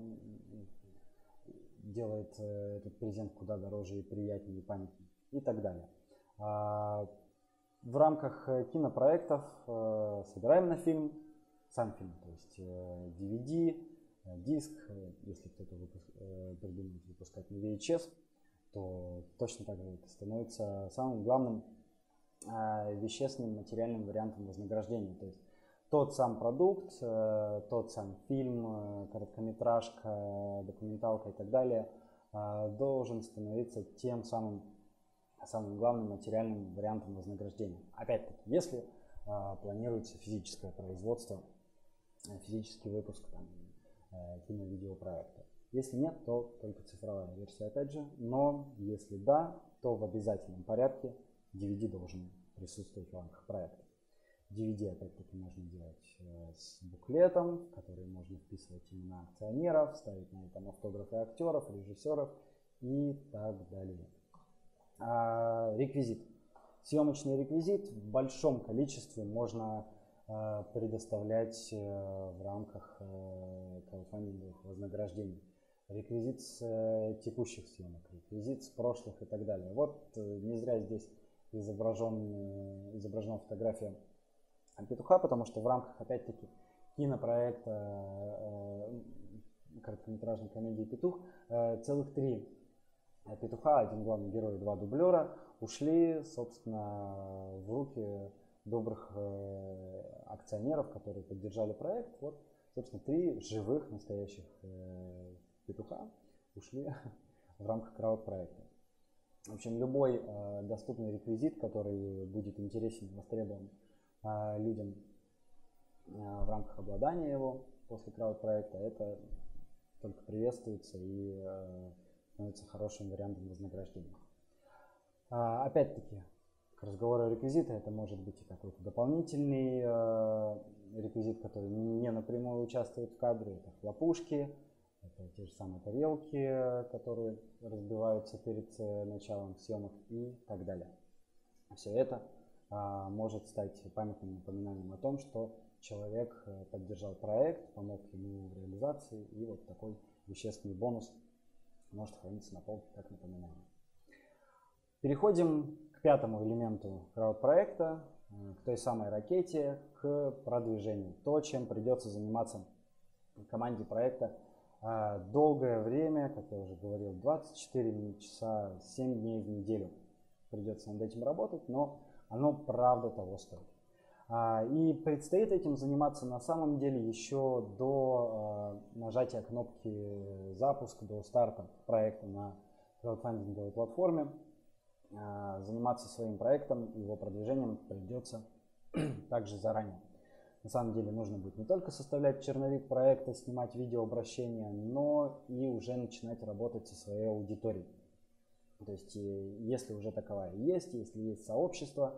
делает этот презент куда дороже и приятнее, и памятнее, и так далее. В рамках кинопроектов собираем на фильм, сам фильм, то есть DVD, диск, если кто-то придумает выпускать на VHS, то точно так же это становится самым главным вещественным материальным вариантом вознаграждения. То есть тот сам продукт, тот сам фильм, короткометражка, документалка и так далее должен становиться тем самым главным материальным вариантом вознаграждения. Опять-таки, если планируется физическое производство, физический выпуск кино-видеопроекта. Если нет, то только цифровая версия, опять же. Но если да, то в обязательном порядке DVD должен присутствовать в рамках проекта. DVD, опять-таки, можно делать с буклетом, в который можно вписывать имена акционеров, ставить на этом автографы актеров, режиссеров и так далее. Реквизит. Съемочный реквизит в большом количестве можно предоставлять в рамках краудфандинговых вознаграждений. Реквизит с текущих съемок, реквизит с прошлых и так далее. Вот не зря здесь изображена фотография петуха, потому что в рамках, опять-таки, кинопроекта короткометражной комедии «Петух» целых 3 петуха, один главный герой и 2 дублера ушли, собственно, в руки добрых акционеров, которые поддержали проект. Вот, собственно, 3 живых, настоящих петуха ушли в рамках крауд-проекта. В общем, любой доступный реквизит, который будет интересен и востребован людям в рамках обладания его после крауд-проекта, это только приветствуется и становится хорошим вариантом вознаграждения. Опять-таки, к разговору о реквизите, это может быть и какой-то дополнительный реквизит, который не напрямую участвует в кадре, это хлопушки, это те же самые тарелки, которые разбиваются перед началом съемок и так далее. Все это может стать памятным напоминанием о том, что человек поддержал проект, помог ему в реализации, и вот такой вещественный бонус может храниться на полке как напоминание. Переходим к 5-му элементу крауд-проекта, к той самой ракете, к продвижению. То, чем придется заниматься команде проекта долгое время, как я уже говорил, 24 часа, 7 дней в неделю придется над этим работать, но оно правда того стоит. И предстоит этим заниматься на самом деле еще до нажатия кнопки запуск, до старта проекта на краудфандинговой платформе. Заниматься своим проектом, его продвижением придется также заранее. На самом деле нужно будет не только составлять черновик проекта, снимать видеообращения, но и уже начинать работать со своей аудиторией. То есть, если уже таковая есть, если есть сообщество,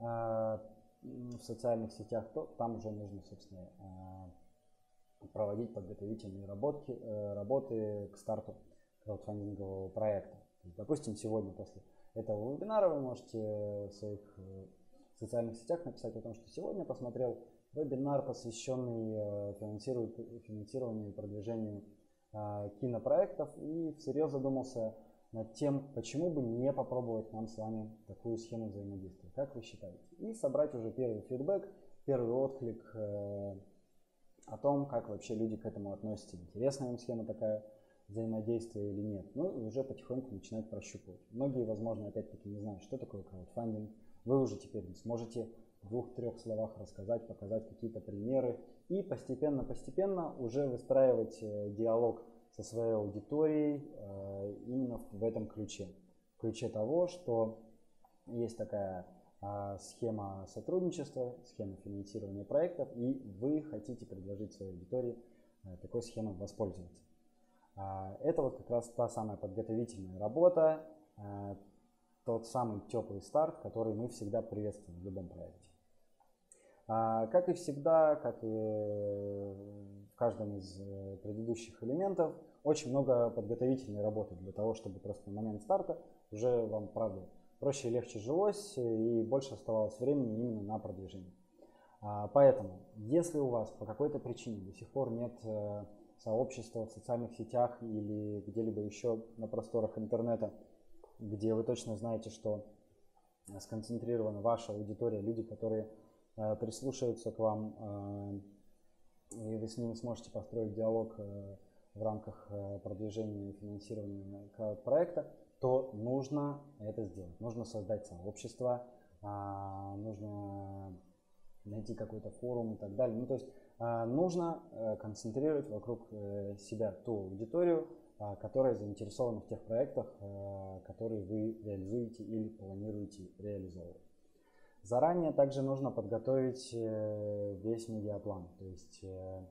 в социальных сетях, то там уже нужно, собственно, проводить подготовительные работы к старту краудфандингового проекта. То есть, допустим, сегодня после этого вебинара вы можете в своих социальных сетях написать о том, что сегодня посмотрел вебинар, посвященный финансированию и продвижению кинопроектов, и всерьез задумался над тем, почему бы не попробовать нам с вами такую схему взаимодействия. Как вы считаете? И собрать уже первый фидбэк, первый отклик о том, как вообще люди к этому относятся. Интересна им схема такая взаимодействия или нет. Ну и уже потихоньку начинать прощупывать. Многие, возможно, опять-таки не знают, что такое краудфандинг. Вы уже теперь не сможете в 2-3 словах рассказать, показать какие-то примеры. И постепенно уже выстраивать диалог со своей аудиторией именно в этом ключе. В ключе того, что есть такая схема сотрудничества, схема финансирования проектов, и вы хотите предложить своей аудитории такой схемой воспользоваться. Это вот как раз та самая подготовительная работа, тот самый теплый старт, который мы всегда приветствуем в любом проекте. Как и всегда, как и в каждом из предыдущих элементов, очень много подготовительной работы для того, чтобы просто на момент старта уже вам, правда, проще и легче жилось и больше оставалось времени именно на продвижение. Поэтому, если у вас по какой-то причине до сих пор нет сообщества в социальных сетях или где-либо еще на просторах интернета, где вы точно знаете, что сконцентрирована ваша аудитория, люди, которые прислушаются к вам, и вы с ними сможете построить диалог в рамках продвижения и финансирования проекта, то нужно это сделать. Нужно создать сообщество, нужно найти какой-то форум и так далее. Ну, то есть нужно концентрировать вокруг себя ту аудиторию, которая заинтересована в тех проектах, которые вы реализуете или планируете реализовывать. Заранее также нужно подготовить весь медиаплан, то есть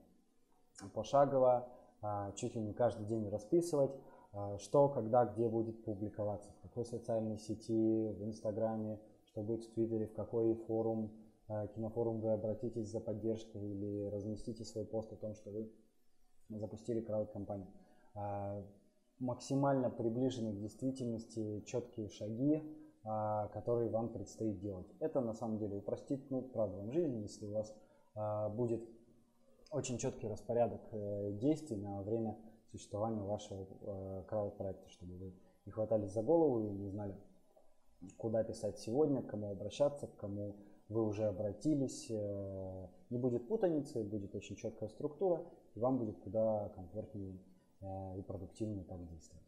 пошагово, чуть ли не каждый день расписывать, что, когда, где будет публиковаться, в какой социальной сети, в Инстаграме, что будет в Твиттере, в какой форум, кинофорум вы обратитесь за поддержкой или разместите свой пост о том, что вы запустили крауд-компанию. Максимально приближены к действительности четкие шаги, которые вам предстоит делать. Это на самом деле упростит, правда, вам жизнь, если у вас будет очень четкий распорядок действий на время существования вашего крауд-проекта, чтобы вы не хватались за голову и не знали, куда писать сегодня, к кому обращаться, к кому вы уже обратились. Не будет путаницы, будет очень четкая структура, и вам будет куда комфортнее и продуктивнее так действовать.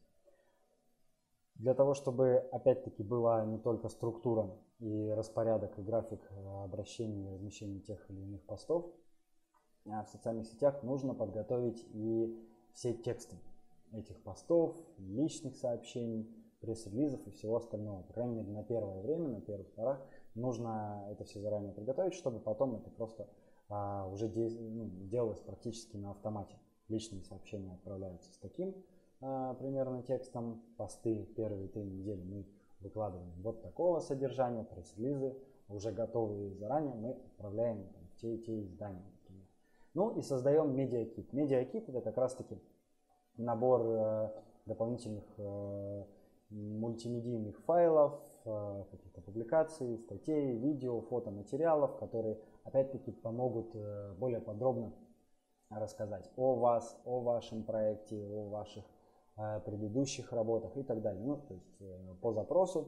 Для того, чтобы опять-таки была не только структура и распорядок, и график обращений и размещения тех или иных постов в социальных сетях, нужно подготовить и все тексты этих постов, личных сообщений, пресс-релизов и всего остального. По крайней мере, на первое время, на первых порах нужно это все заранее подготовить, чтобы потом это просто уже делалось практически на автомате. Личные сообщения отправляются с таким примерно текстом, посты первые 3 недели мы выкладываем вот такого содержания, пресс-релизы уже готовые заранее мы отправляем в те и те издания, например. Ну и создаем медиакит. Медиакит — это как раз таки набор дополнительных мультимедийных файлов, каких-то публикаций, статей, видео, фотоматериалов, которые опять-таки помогут более подробно рассказать о вас, о вашем проекте, о ваших предыдущих работах и так далее. Ну, то есть по запросу,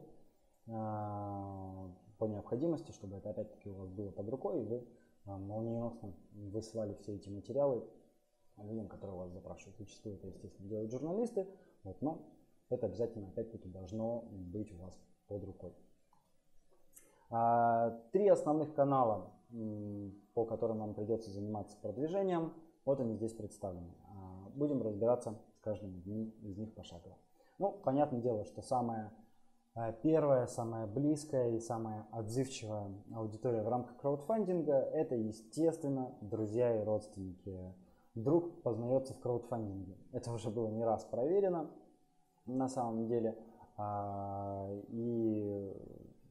по необходимости, чтобы это опять-таки у вас было под рукой, и вы молниеносно высылали все эти материалы людям, которые вас запрашивают. Зачастую это, естественно, делают журналисты, вот, но это обязательно опять-таки должно быть у вас под рукой. 3 основных канала, по которым нам придется заниматься продвижением, вот они здесь представлены. Будем разбираться с каждым из них пошагово. Ну, понятное дело, что самая первая, самая близкая и самая отзывчивая аудитория в рамках краудфандинга — это, естественно, друзья и родственники. Друг познается в краудфандинге. Это уже было не раз проверено на самом деле. И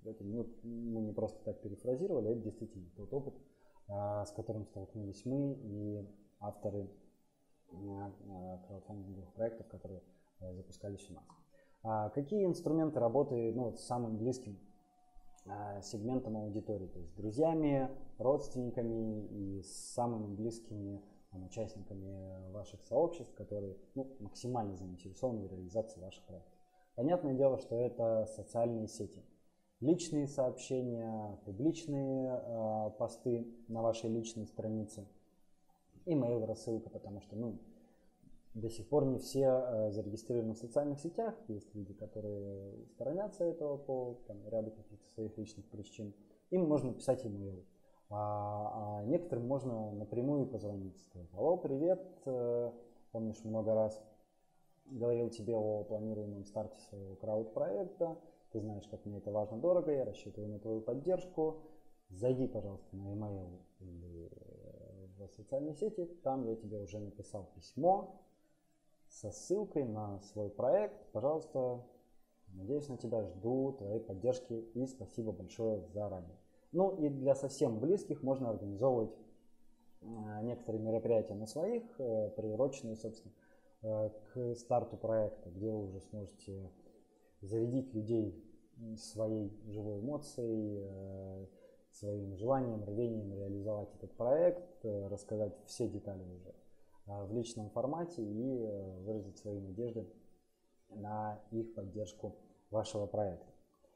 Это мы не просто так перефразировали, это действительно тот опыт, с которым столкнулись мы и авторы краудфандинговых проектов, которые запускались у нас. Какие инструменты работы с самым близким сегментом аудитории, то есть с друзьями, родственниками и с самыми близкими участниками ваших сообществ, которые максимально заинтересованы в реализации ваших проектов? Понятное дело, что это социальные сети. Личные сообщения, публичные посты на вашей личной странице, email рассылка, потому что до сих пор не все зарегистрированы в социальных сетях. Есть люди, которые сторонятся этого по ряду каких-то своих личных причин. Им можно писать email. А некоторым можно напрямую позвонить. Сказать: алло, привет, помнишь, много раз говорил тебе о планируемом старте своего крауд-проекта. Ты знаешь, как мне это важно, дорого, я рассчитываю на твою поддержку. Зайди, пожалуйста, на email или в социальные сети. Там я тебе уже написал письмо со ссылкой на свой проект. Пожалуйста, надеюсь на тебя, жду твоей поддержки и спасибо большое заранее. И для совсем близких можно организовывать некоторые мероприятия на своих, приуроченные, собственно, к старту проекта, где вы уже сможете зарядить людей своей живой эмоцией, своим желанием, рвением реализовать этот проект, рассказать все детали уже в личном формате и выразить свои надежды на их поддержку вашего проекта.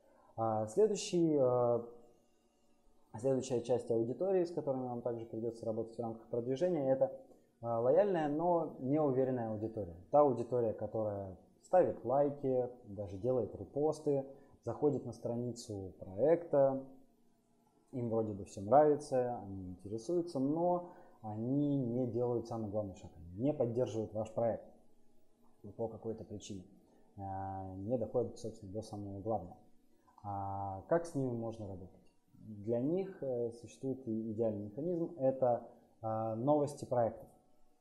Следующая часть аудитории, с которыми вам также придется работать в рамках продвижения, это лояльная, но неуверенная аудитория. Та аудитория, которая ставит лайки, даже делает репосты, заходит на страницу проекта, им вроде бы все нравится, они интересуются, но они не делают самый главный шаг, они не поддерживают ваш проект по какой-то причине, не доходят, собственно, до самого главного. Как с ними можно работать? Для них существует идеальный механизм, это новости проектов.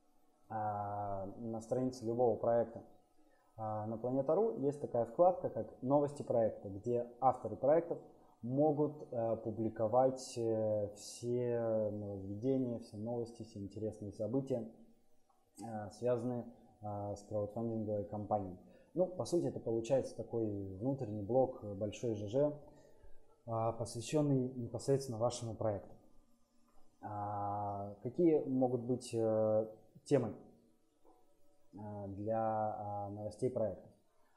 На странице любого проекта на Planeta.ru есть такая вкладка, как новости проекта, где авторы проектов могут публиковать все нововведения, все новости, все интересные события, связанные с краудфандинговой кампанией. По сути, это получается такой внутренний блок большой ЖЖ, посвященный непосредственно вашему проекту. Какие могут быть темы для новостей проектов?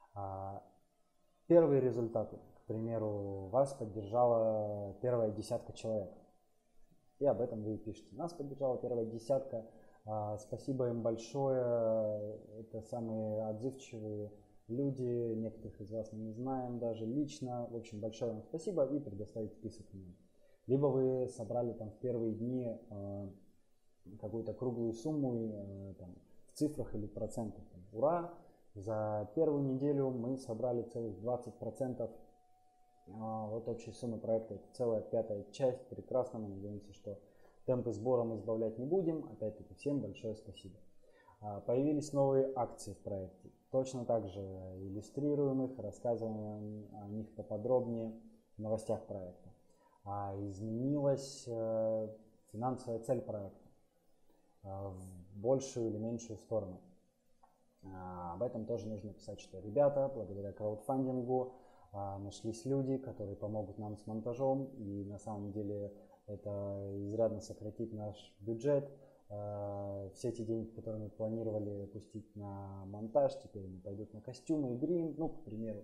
Первые результаты. К примеру, вас поддержала первая десятка человек. И об этом вы пишете. Нас поддержала первая десятка. Спасибо им большое. Это самые отзывчивые люди. Некоторых из вас мы не знаем даже лично. В общем, большое вам спасибо и предоставить список имен. Либо вы собрали в первые дни какую-то круглую сумму в цифрах или процентах. Ура! За первую неделю мы собрали целых 20% от общей суммы проекта. Это целая 5-я часть. Прекрасно. Мы надеемся, что темпы сбора мы сбавлять не будем. Опять-таки, всем большое спасибо. Появились новые акции в проекте. Точно так же иллюстрируем их, рассказываем о них поподробнее в новостях проекта. Изменилась финансовая цель проекта в большую или меньшую сторону. Об этом тоже нужно писать, что ребята, благодаря краудфандингу нашлись люди, которые помогут нам с монтажом, и на самом деле это изрядно сократит наш бюджет. Все те деньги, которые мы планировали пустить на монтаж, теперь они пойдут на костюмы и грим, к примеру,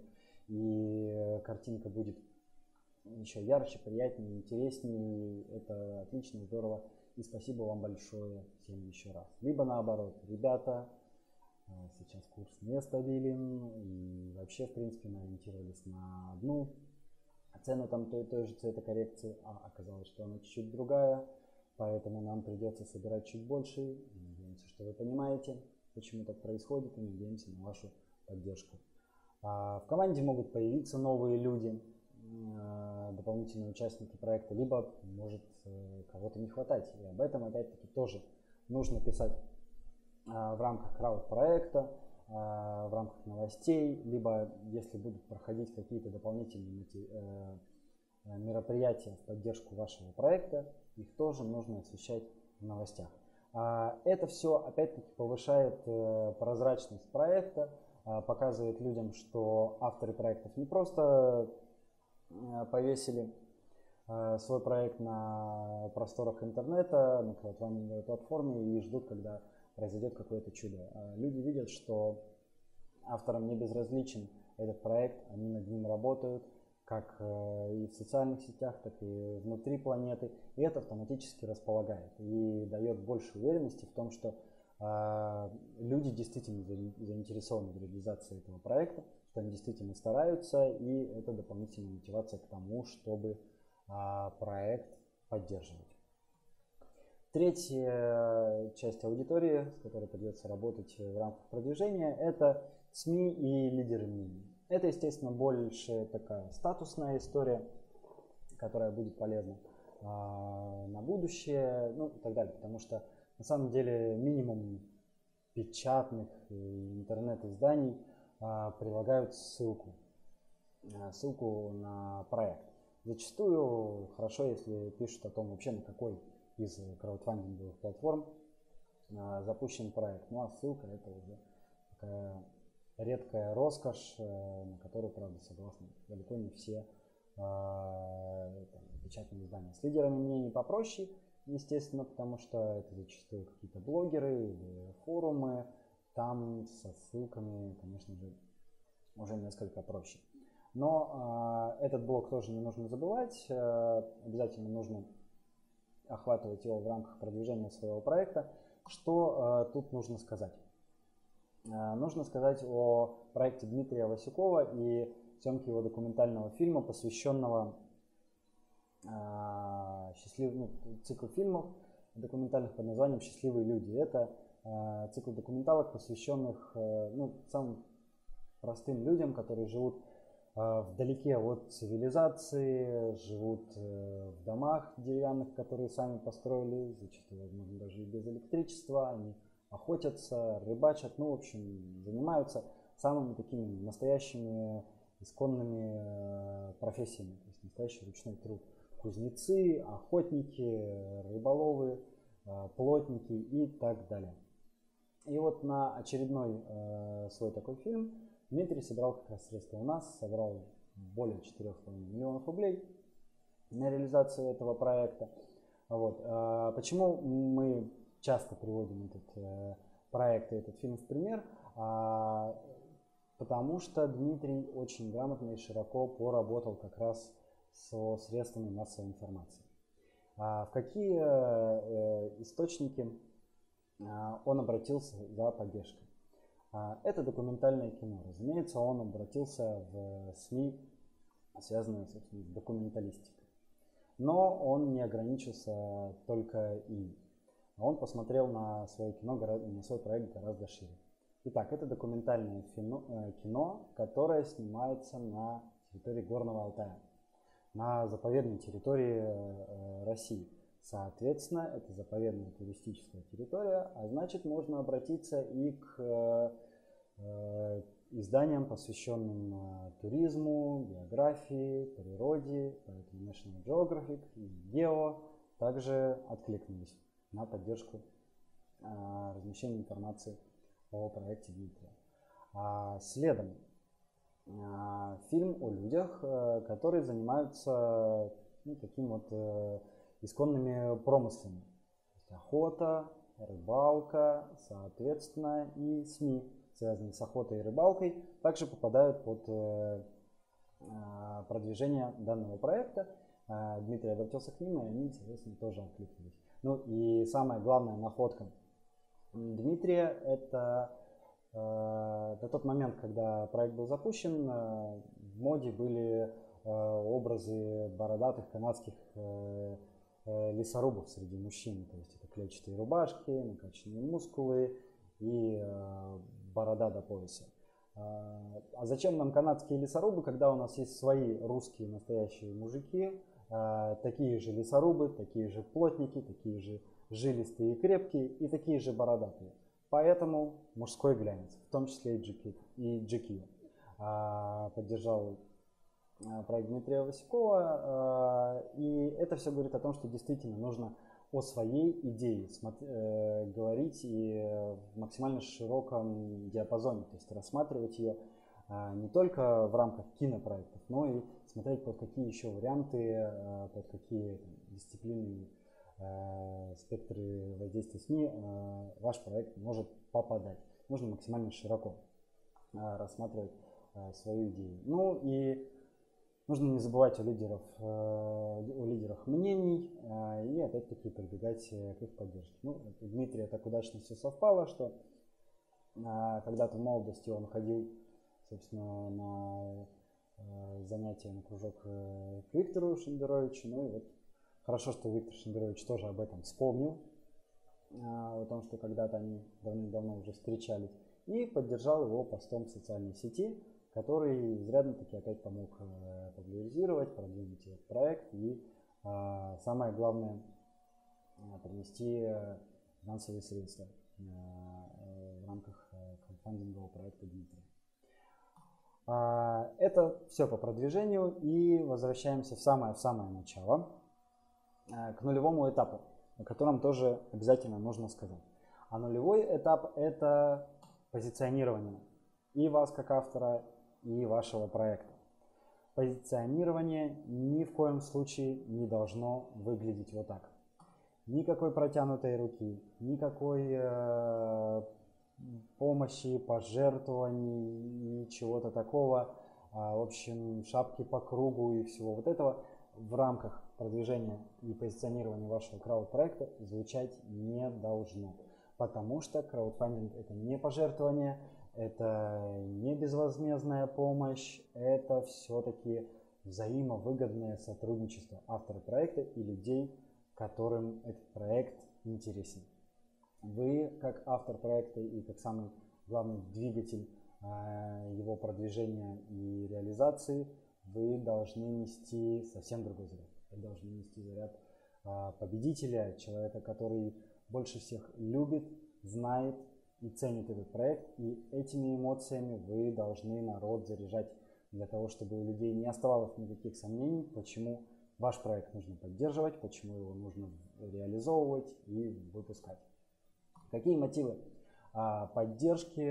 и картинка будет еще ярче, приятнее, интереснее. Это отлично, здорово, и спасибо вам большое всем еще раз. Либо наоборот, ребята, сейчас курс нестабилен, и вообще, в принципе, мы ориентировались на одну цену той же цветокоррекции, а оказалось, что она чуть-чуть другая, поэтому нам придется собирать чуть больше. Надеемся, что вы понимаете, почему так происходит, и надеемся на вашу поддержку. В команде могут появиться новые люди, дополнительные участники проекта, либо может кого-то не хватать, и об этом опять-таки тоже нужно писать в рамках крауд-проекта, в рамках новостей, либо если будут проходить какие-то дополнительные мероприятия в поддержку вашего проекта, их тоже нужно освещать в новостях. Это все опять-таки повышает прозрачность проекта, показывает людям, что авторы проектов не просто повесили свой проект на просторах интернета, на краудфандинговой платформе и ждут, когда произойдет какое-то чудо. Люди видят, что авторам не безразличен этот проект, они над ним работают, как и в социальных сетях, так и внутри планеты. И это автоматически располагает и дает больше уверенности в том, что люди действительно заинтересованы в реализации этого проекта, что они действительно стараются, и это дополнительная мотивация к тому, чтобы проект поддерживать. Третья часть аудитории, с которой придется работать в рамках продвижения, это СМИ и лидеры мнений. Это, естественно, больше такая статусная история, которая будет полезна на будущее, ну и так далее, потому что на самом деле минимум печатных интернет-изданий прилагают ссылку на проект. Зачастую хорошо, если пишут о том, вообще на какой из краудфандинговых платформ запущен проект. Ну а ссылка — это уже такая редкая роскошь, на которую, правда, согласны далеко не все печатные издания. С лидерами мнений попроще, естественно, потому что это зачастую какие-то блогеры или форумы. Там со ссылками, конечно же, уже несколько проще. Но этот блок тоже не нужно забывать. Обязательно нужно охватывать его в рамках продвижения своего проекта. Что тут нужно сказать? Нужно сказать о проекте Дмитрия Васюкова и съемке его документального фильма, посвященного цикл фильмов документальных под названием «Счастливые люди». Это цикл документалок, посвященных самым простым людям, которые живут вдалеке от цивилизации, живут в домах деревянных, которые сами построили, зачастую, возможно, даже и без электричества. Они охотятся, рыбачат, в общем, занимаются самыми такими настоящими исконными профессиями, то есть настоящий ручной труд. Кузнецы, охотники, рыболовы, плотники и так далее. И вот на очередной свой такой фильм Дмитрий собрал как раз средства у нас, собрал более 4,5 миллионов рублей на реализацию этого проекта. Вот. Почему мы часто приводим этот проект и этот фильм в пример? Потому что Дмитрий очень грамотно и широко поработал как раз со средствами массовой информации. В какие источники он обратился за поддержкой? Это документальное кино. Разумеется, он обратился в СМИ, связанные, собственно, с документалистикой. Но он не ограничился только им. Он посмотрел на свое кино, на свой проект гораздо шире. Итак, это документальное кино, которое снимается на территории Горного Алтая, на заповедной территории России. Соответственно, это заповедная туристическая территория, а значит, можно обратиться и к изданиям, посвященным туризму, географии, природе, поэтому National Geographic и Geo также откликнулись на поддержку размещения информации о проекте Дмитрия. Следом фильм о людях, которые занимаются таким вот исконными промыслами. Охота, рыбалка, соответственно, и СМИ, связанные с охотой и рыбалкой, также попадают под продвижение данного проекта. Дмитрий обратился к ним, и они, соответственно, тоже откликнулись. Ну и самая главная находка Дмитрия — это на тот момент, когда проект был запущен, в моде были образы бородатых канадских лесорубов среди мужчин. То есть это клетчатые рубашки, накачанные мускулы и борода до пояса. А зачем нам канадские лесорубы, когда у нас есть свои русские настоящие мужики, такие же лесорубы, такие же плотники, такие же жилистые и крепкие и такие же бородатые? Поэтому мужской глянец, в том числе и GQ, поддержал проект Дмитрия Васюкова. И это все говорит о том, что действительно нужно о своей идее говорить и в максимально широком диапазоне, то есть рассматривать ее не только в рамках кинопроектов, но и смотреть, под какие еще варианты, под какие дисциплины, спектры воздействия СМИ ваш проект может попадать. Нужно максимально широко рассматривать свою идею. Ну и нужно не забывать о лидерах мнений и опять-таки прибегать к их поддержке. Ну, у Дмитрия так удачно все совпало, что когда-то в молодости он ходил, собственно, на занятия, на кружок к Виктору Шендеровичу. Ну и вот хорошо, что Виктор Шендерович тоже об этом вспомнил, о том, что когда-то они давно уже встречались, и поддержал его постом в социальной сети, который изрядно-таки опять помог популяризировать, продвинуть этот проект и, самое главное, принести финансовые средства в рамках краудфандингового проекта Дмитрия. Это все по продвижению, и возвращаемся в самое начало, к нулевому этапу, о котором тоже обязательно нужно сказать. А нулевой этап – это позиционирование и вас как автора, и вашего проекта. Позиционирование ни в коем случае не должно выглядеть вот так. Никакой протянутой руки, никакой помощи, пожертвований и чего-то такого, в общем, шапки по кругу и всего вот этого в рамках продвижения и позиционирования вашего крауд-проекта звучать не должно. Потому что краудфандинг – это не пожертвование, это не безвозмездная помощь, это все-таки взаимовыгодное сотрудничество автора проекта и людей, которым этот проект интересен. Вы, как автор проекта и как самый главный двигатель его продвижения и реализации, вы должны нести совсем другой заряд. Вы должны нести заряд победителя, человека, который больше всех любит, знает и ценит этот проект. И этими эмоциями вы должны народ заряжать для того, чтобы у людей не оставалось никаких сомнений, почему ваш проект нужно поддерживать, почему его нужно реализовывать и выпускать. Какие мотивы поддержки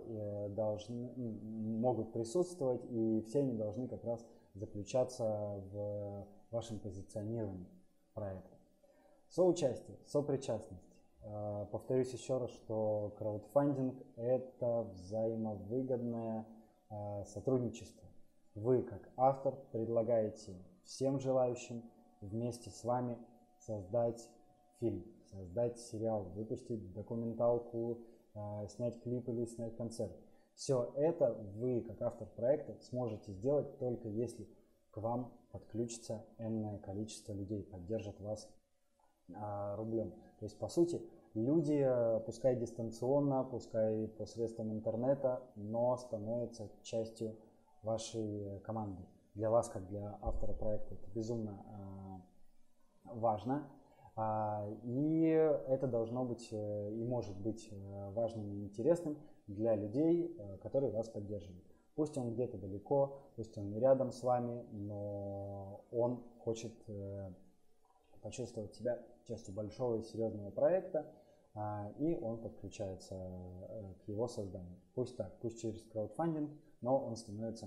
могут присутствовать, и все они должны как раз заключаться в вашем позиционировании проекта. Соучастие, сопричастность. Повторюсь еще раз, что краудфандинг – это взаимовыгодное сотрудничество. Вы, как автор, предлагаете всем желающим вместе с вами создать фильм, создать сериал, выпустить документалку, снять клип или снять концерт. Все это вы, как автор проекта, сможете сделать только если к вам подключится энное количество людей, поддержат вас рублем. То есть, по сути, люди, пускай дистанционно, пускай посредством интернета, но становятся частью вашей команды. Для вас, как для автора проекта, это безумно важно. И это должно быть и может быть важным и интересным для людей, которые вас поддерживают. Пусть он где-то далеко, пусть он не рядом с вами, но он хочет почувствовать себя частью большого и серьезного проекта, и он подключается к его созданию. Пусть так, пусть через краудфандинг, но он становится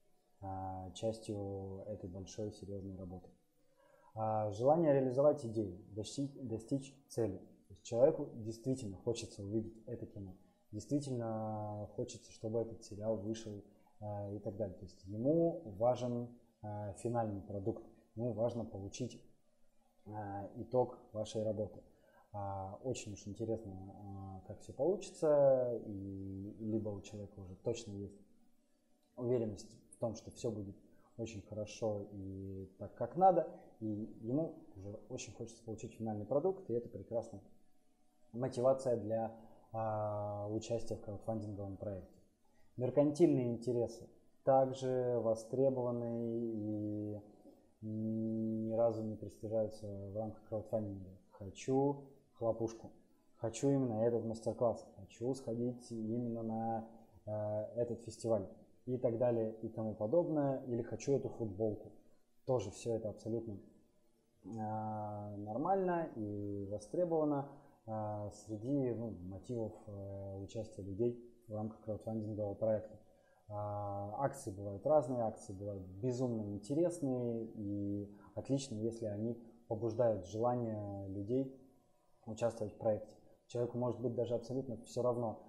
частью этой большой серьезной работы. Желание реализовать идею, достичь цели. То есть человеку действительно хочется увидеть это кино, действительно хочется, чтобы этот сериал вышел и так далее. То есть ему важен финальный продукт, ему важно получить итог вашей работы. Очень уж интересно, как все получится, и либо у человека уже точно есть уверенность в том, что все будет очень хорошо и так, как надо, и ему уже очень хочется получить финальный продукт, и это прекрасная мотивация для участия в краудфандинговом проекте. Меркантильные интересы также востребованы и ни разу не пристижаются в рамках краудфандинга. Хочу хлопушку, хочу именно этот мастер-класс, хочу сходить именно на этот фестиваль. и так далее и тому подобное, или хочу эту футболку. Тоже все это абсолютно нормально и востребовано среди мотивов участия людей в рамках краудфандингового проекта. Акции бывают разные, акции бывают безумно интересные и отлично, если они побуждают желание людей участвовать в проекте. Человеку может быть даже абсолютно все равно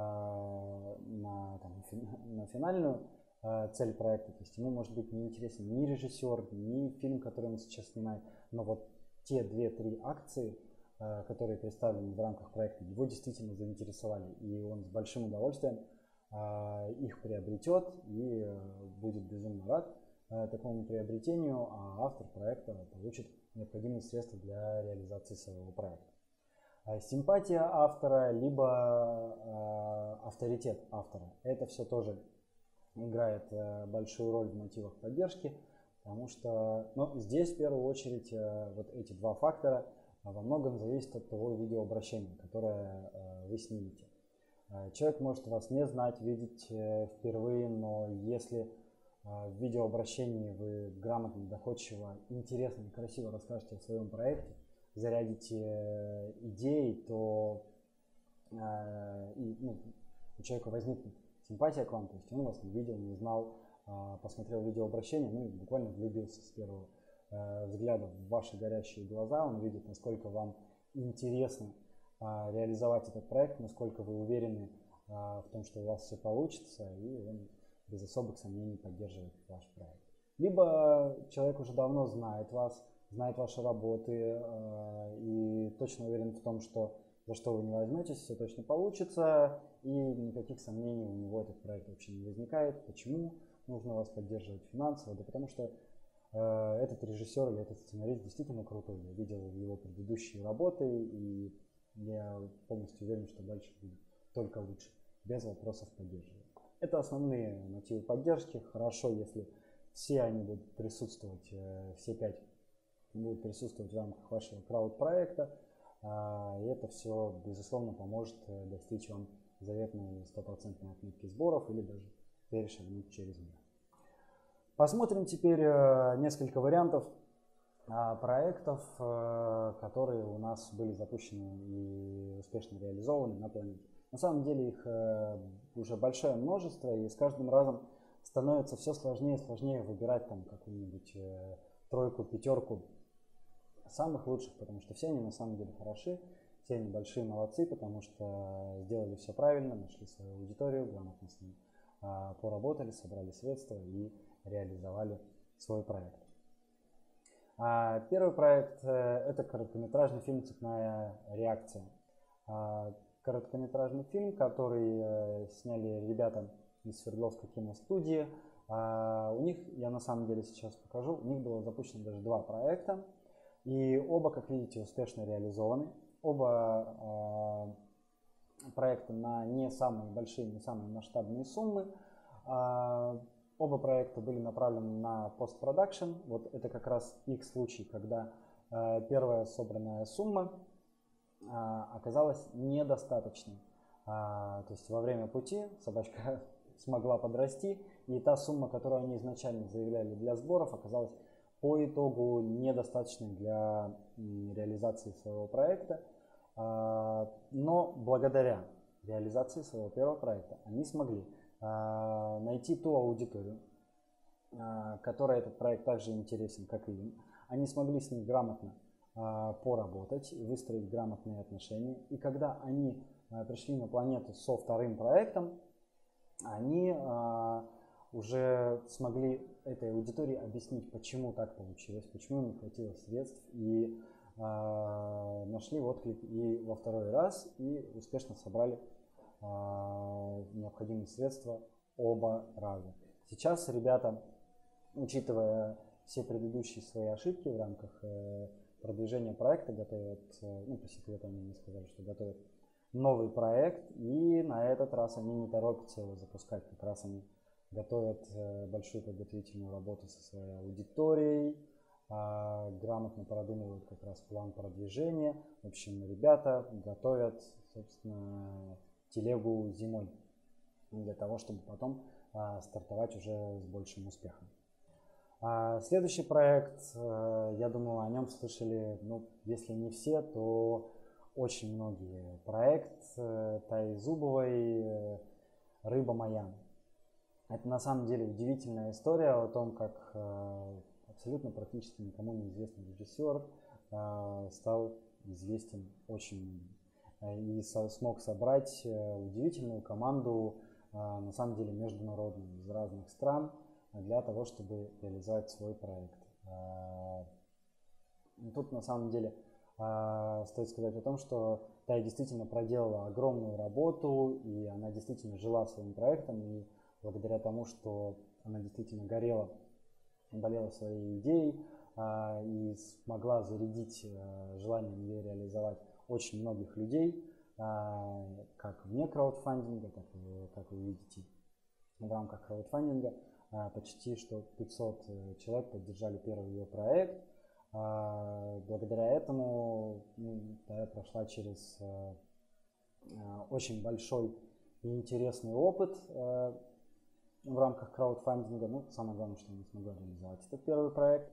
на финальную цель проекта. То есть ему может быть не интересен ни режиссер, ни фильм, который он сейчас снимает, но вот те 2-3 акции, которые представлены в рамках проекта, его действительно заинтересовали, и он с большим удовольствием их приобретет и будет безумно рад такому приобретению, а автор проекта получит необходимые средства для реализации своего проекта. Симпатия автора, либо авторитет автора. Это все тоже играет большую роль в мотивах поддержки, потому что здесь в первую очередь вот эти два фактора во многом зависят от того видеообращения, которое вы снимете. Человек может вас не знать, видеть впервые, но если в видеообращении вы грамотно, доходчиво, интересно и красиво расскажете о своем проекте, зарядите идеей, то у человека возникнет симпатия к вам, то есть он вас не видел, не знал, посмотрел видеообращение, и буквально влюбился с первого взгляда в ваши горящие глаза, он видит, насколько вам интересно реализовать этот проект, насколько вы уверены в том, что у вас все получится, и он без особых сомнений поддерживает ваш проект. Либо человек уже давно знает вас, знает ваши работы и точно уверен в том, что за что вы не возьметесь, все точно получится, и никаких сомнений у него этот проект вообще не возникает. Почему нужно вас поддерживать финансово? Да потому что этот режиссер или этот сценарист действительно крутой. Я видел его предыдущие работы, и я полностью уверен, что дальше будет только лучше. Без вопросов поддерживаю. Это основные мотивы поддержки. Хорошо, если все они будут присутствовать, все 5 будут присутствовать в рамках вашего крауд-проекта. И это все, безусловно, поможет достичь вам заветной 100% отметки сборов или даже перешагнуть через нее. Посмотрим теперь несколько вариантов проектов, которые у нас были запущены и успешно реализованы на планете. На самом деле их уже большое множество, и с каждым разом становится все сложнее и сложнее выбирать там какую-нибудь тройку, пятерку самых лучших, потому что все они на самом деле хороши, все они большие молодцы, потому что сделали все правильно, нашли свою аудиторию, грамотно с ней поработали, собрали средства и реализовали свой проект. Первый проект – это короткометражный фильм «Цепная реакция». Короткометражный фильм, который сняли ребята из Свердловской киностудии. У них, я на самом деле сейчас покажу, у них было запущено даже 2 проекта. И оба, как видите, успешно реализованы. Оба проекта на не самые большие, не самые масштабные суммы. Оба проекта были направлены на постпродакшн. Вот это как раз их случай, когда первая собранная сумма оказалась недостаточной. То есть во время пути собачка смогла подрасти, и та сумма, которую они изначально заявляли для сборов, оказалась по итогу недостаточной для реализации своего проекта. Но благодаря реализации своего первого проекта они смогли найти ту аудиторию, которой этот проект также интересен, как и им. Они смогли с ней грамотно поработать и выстроить грамотные отношения. И когда они пришли на планету со вторым проектом, они уже смогли этой аудитории объяснить, почему так получилось, почему им не хватило средств, и нашли отклик и во второй раз, и успешно собрали необходимые средства оба раза. Сейчас ребята, учитывая все предыдущие свои ошибки в рамках продвижения проекта, готовят, по секрету они мне сказали, что готовят новый проект, и на этот раз они не торопятся его запускать, как раз они готовят большую подготовительную работу со своей аудиторией, грамотно продумывают как раз план продвижения. В общем, ребята готовят, собственно, телегу зимой для того, чтобы потом стартовать уже с большим успехом. Следующий проект, я думаю, о нем слышали, ну, если не все, то очень многие. Проект Таи Зубовой «Рыба моя». Это на самом деле удивительная история о том, как абсолютно практически никому неизвестный режиссер стал известен очень и смог собрать удивительную команду, на самом деле международную, из разных стран, для того, чтобы реализовать свой проект. Тут на самом деле стоит сказать о том, что Тая действительно проделала огромную работу, и она действительно жила своим проектом, и благодаря тому, что она действительно горела, болела своей идеей и смогла зарядить желанием ее реализовать очень многих людей, как вне краудфандинга, так и, как вы видите, в рамках краудфандинга почти что 500 человек поддержали первый ее проект. Благодаря этому Тая прошла через очень большой и интересный опыт в рамках краудфандинга. Ну, самое главное, что она смогла реализовать этот первый проект,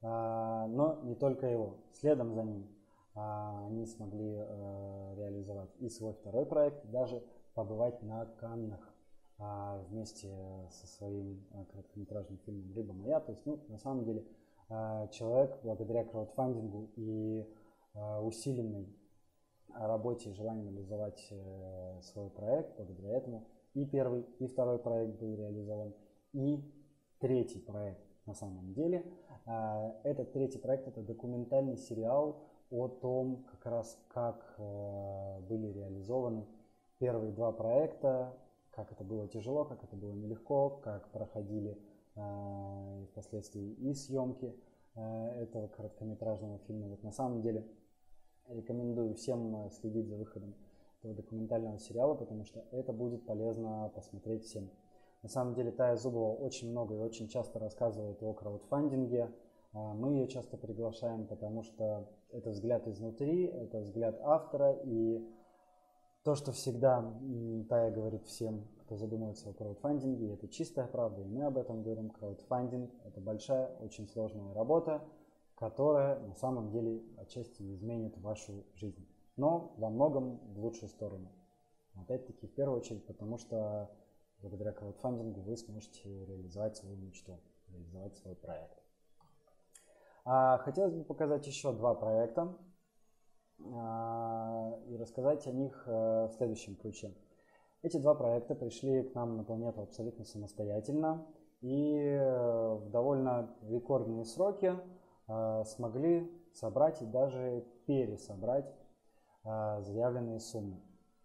но не только его. Следом за ним они смогли реализовать и свой второй проект, даже побывать на Каннах вместе со своим короткометражным фильмом «Рыба моя». То есть, ну, на самом деле, человек благодаря краудфандингу и усиленной работе и желанию реализовать свой проект, благодаря этому и первый, и второй проект был реализован, и третий проект на самом деле. Этот третий проект — это документальный сериал о том, как раз как были реализованы первые два проекта, как это было тяжело, как это было нелегко, как проходили впоследствии и съемки этого короткометражного фильма. Вот на самом деле рекомендую всем следить за выходом этого документального сериала, потому что это будет полезно посмотреть всем. На самом деле Тая Зубова очень много и очень часто рассказывает о краудфандинге. Мы ее часто приглашаем, потому что это взгляд изнутри, это взгляд автора, и то, что всегда Тая говорит всем, кто задумывается о краудфандинге, это чистая правда, и мы об этом говорим. Краудфандинг — это большая, очень сложная работа, которая на самом деле отчасти изменит вашу жизнь, но во многом в лучшую сторону. Опять-таки, в первую очередь, потому что благодаря краудфандингу вы сможете реализовать свою мечту, реализовать свой проект. Хотелось бы показать еще два проекта и рассказать о них в следующем ключе. Эти два проекта пришли к нам на планету абсолютно самостоятельно и в довольно рекордные сроки смогли собрать и даже пересобрать заявленные суммы.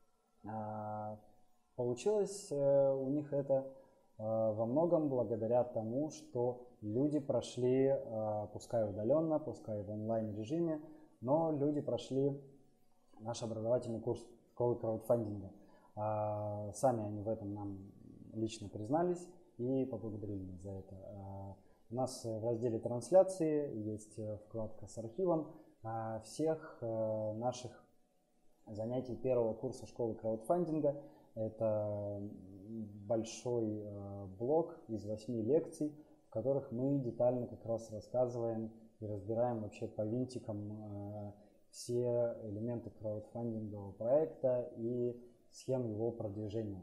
Получилось у них это во многом благодаря тому, что люди прошли, пускай удаленно, пускай в онлайн режиме, но люди прошли наш образовательный курс школы краудфандинга. Сами они в этом нам лично признались и поблагодарили нас за это. У нас в разделе трансляции есть вкладка с архивом всех наших занятий первого курса школы краудфандинга. Это большой блок из 8 лекций, в которых мы детально как раз рассказываем и разбираем вообще по винтикам все элементы краудфандингового проекта и схем его продвижения.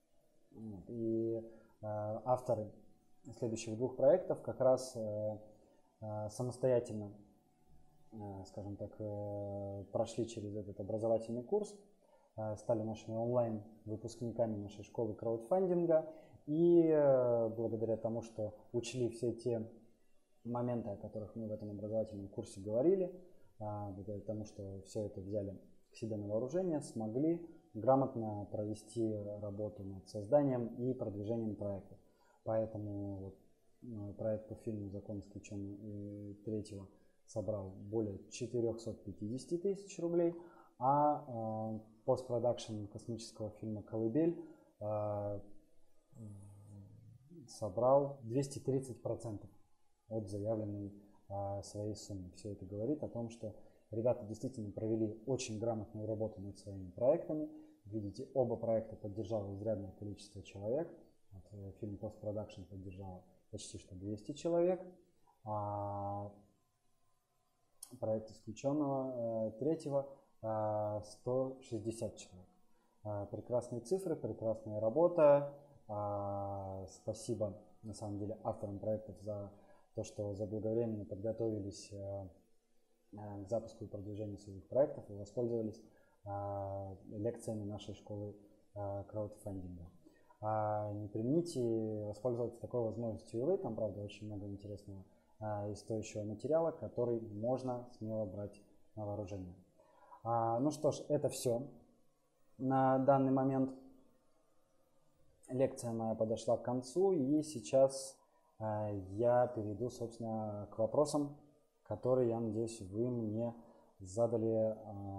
И авторы следующих двух проектов как раз самостоятельно, скажем так, прошли через этот образовательный курс, стали нашими онлайн-выпускниками нашей школы краудфандинга, и благодаря тому, что учли все те моменты, о которых мы в этом образовательном курсе говорили, благодаря тому, что все это взяли к себе на вооружение, смогли грамотно провести работу над созданием и продвижением проекта. Поэтому проект по фильму «Закон исключен» третьего собрал более 450 тысяч рублей, а постпродакшн космического фильма «Колыбель» собрал 230% от заявленной своей суммы. Все это говорит о том, что ребята действительно провели очень грамотную работу над своими проектами. Видите, оба проекта поддержало изрядное количество человек. Вот, фильм «Постпродакшн» поддержало почти что 200 человек. А проект исключенного третьего 160 человек. Прекрасные цифры, прекрасная работа. Спасибо, на самом деле, авторам проектов за то, что заблаговременно подготовились к запуску и продвижению своих проектов и воспользовались лекциями нашей школы краудфандинга. Не примените воспользоваться такой возможностью и вы. Там, правда, очень много интересного и стоящего материала, который можно смело брать на вооружение. Ну что ж, это все на данный момент. Лекция моя подошла к концу, и сейчас я перейду, собственно, к вопросам, которые, я надеюсь, вы мне задали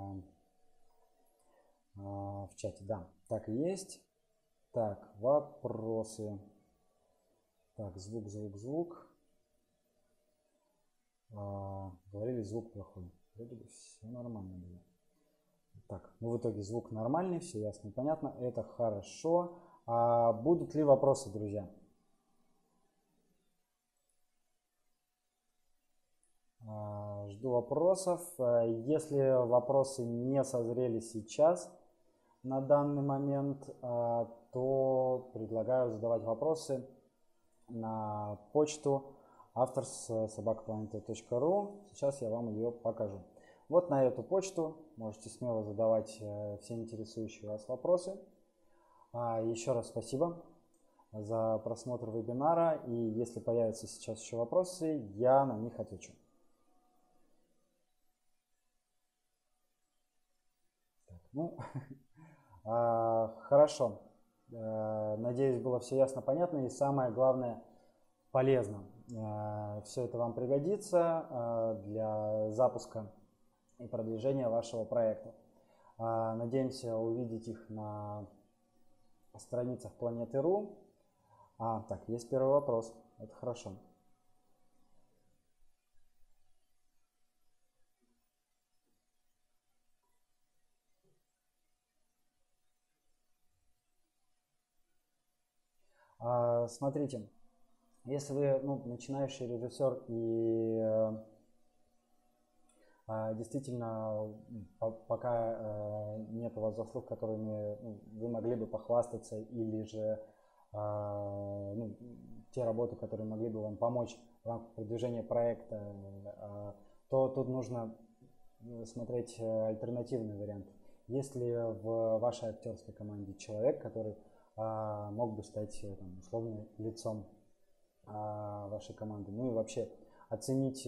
в чате. Да, так и есть. Так, вопросы. Так, звук. Говорили, звук плохой. Вроде бы все нормально было. Так, ну в итоге звук нормальный, все ясно и понятно. Это хорошо. Будут ли вопросы, друзья? Жду вопросов. Если вопросы не созрели сейчас, на данный момент, то предлагаю задавать вопросы на почту автors@sobakaplaneta.ru. Сейчас я вам ее покажу. Вот на эту почту можете смело задавать все интересующие вас вопросы. Еще раз спасибо за просмотр вебинара. И если появятся сейчас еще вопросы, я на них отвечу. Так, ну, хорошо. Надеюсь, было все ясно, понятно и самое главное полезно. Все это вам пригодится для запуска и продвижения вашего проекта. Надеемся увидеть их на страницах Planety.ru. Так, есть первый вопрос. Это хорошо. Смотрите, если вы начинающий режиссер и действительно пока нет у вас заслуг, которыми вы могли бы похвастаться, или же те работы, которые могли бы вам помочь в рамках продвижения проекта, то тут нужно смотреть альтернативный вариант. Если в вашей актерской команде человек, который мог бы стать условно лицом вашей команды, ну и вообще оценить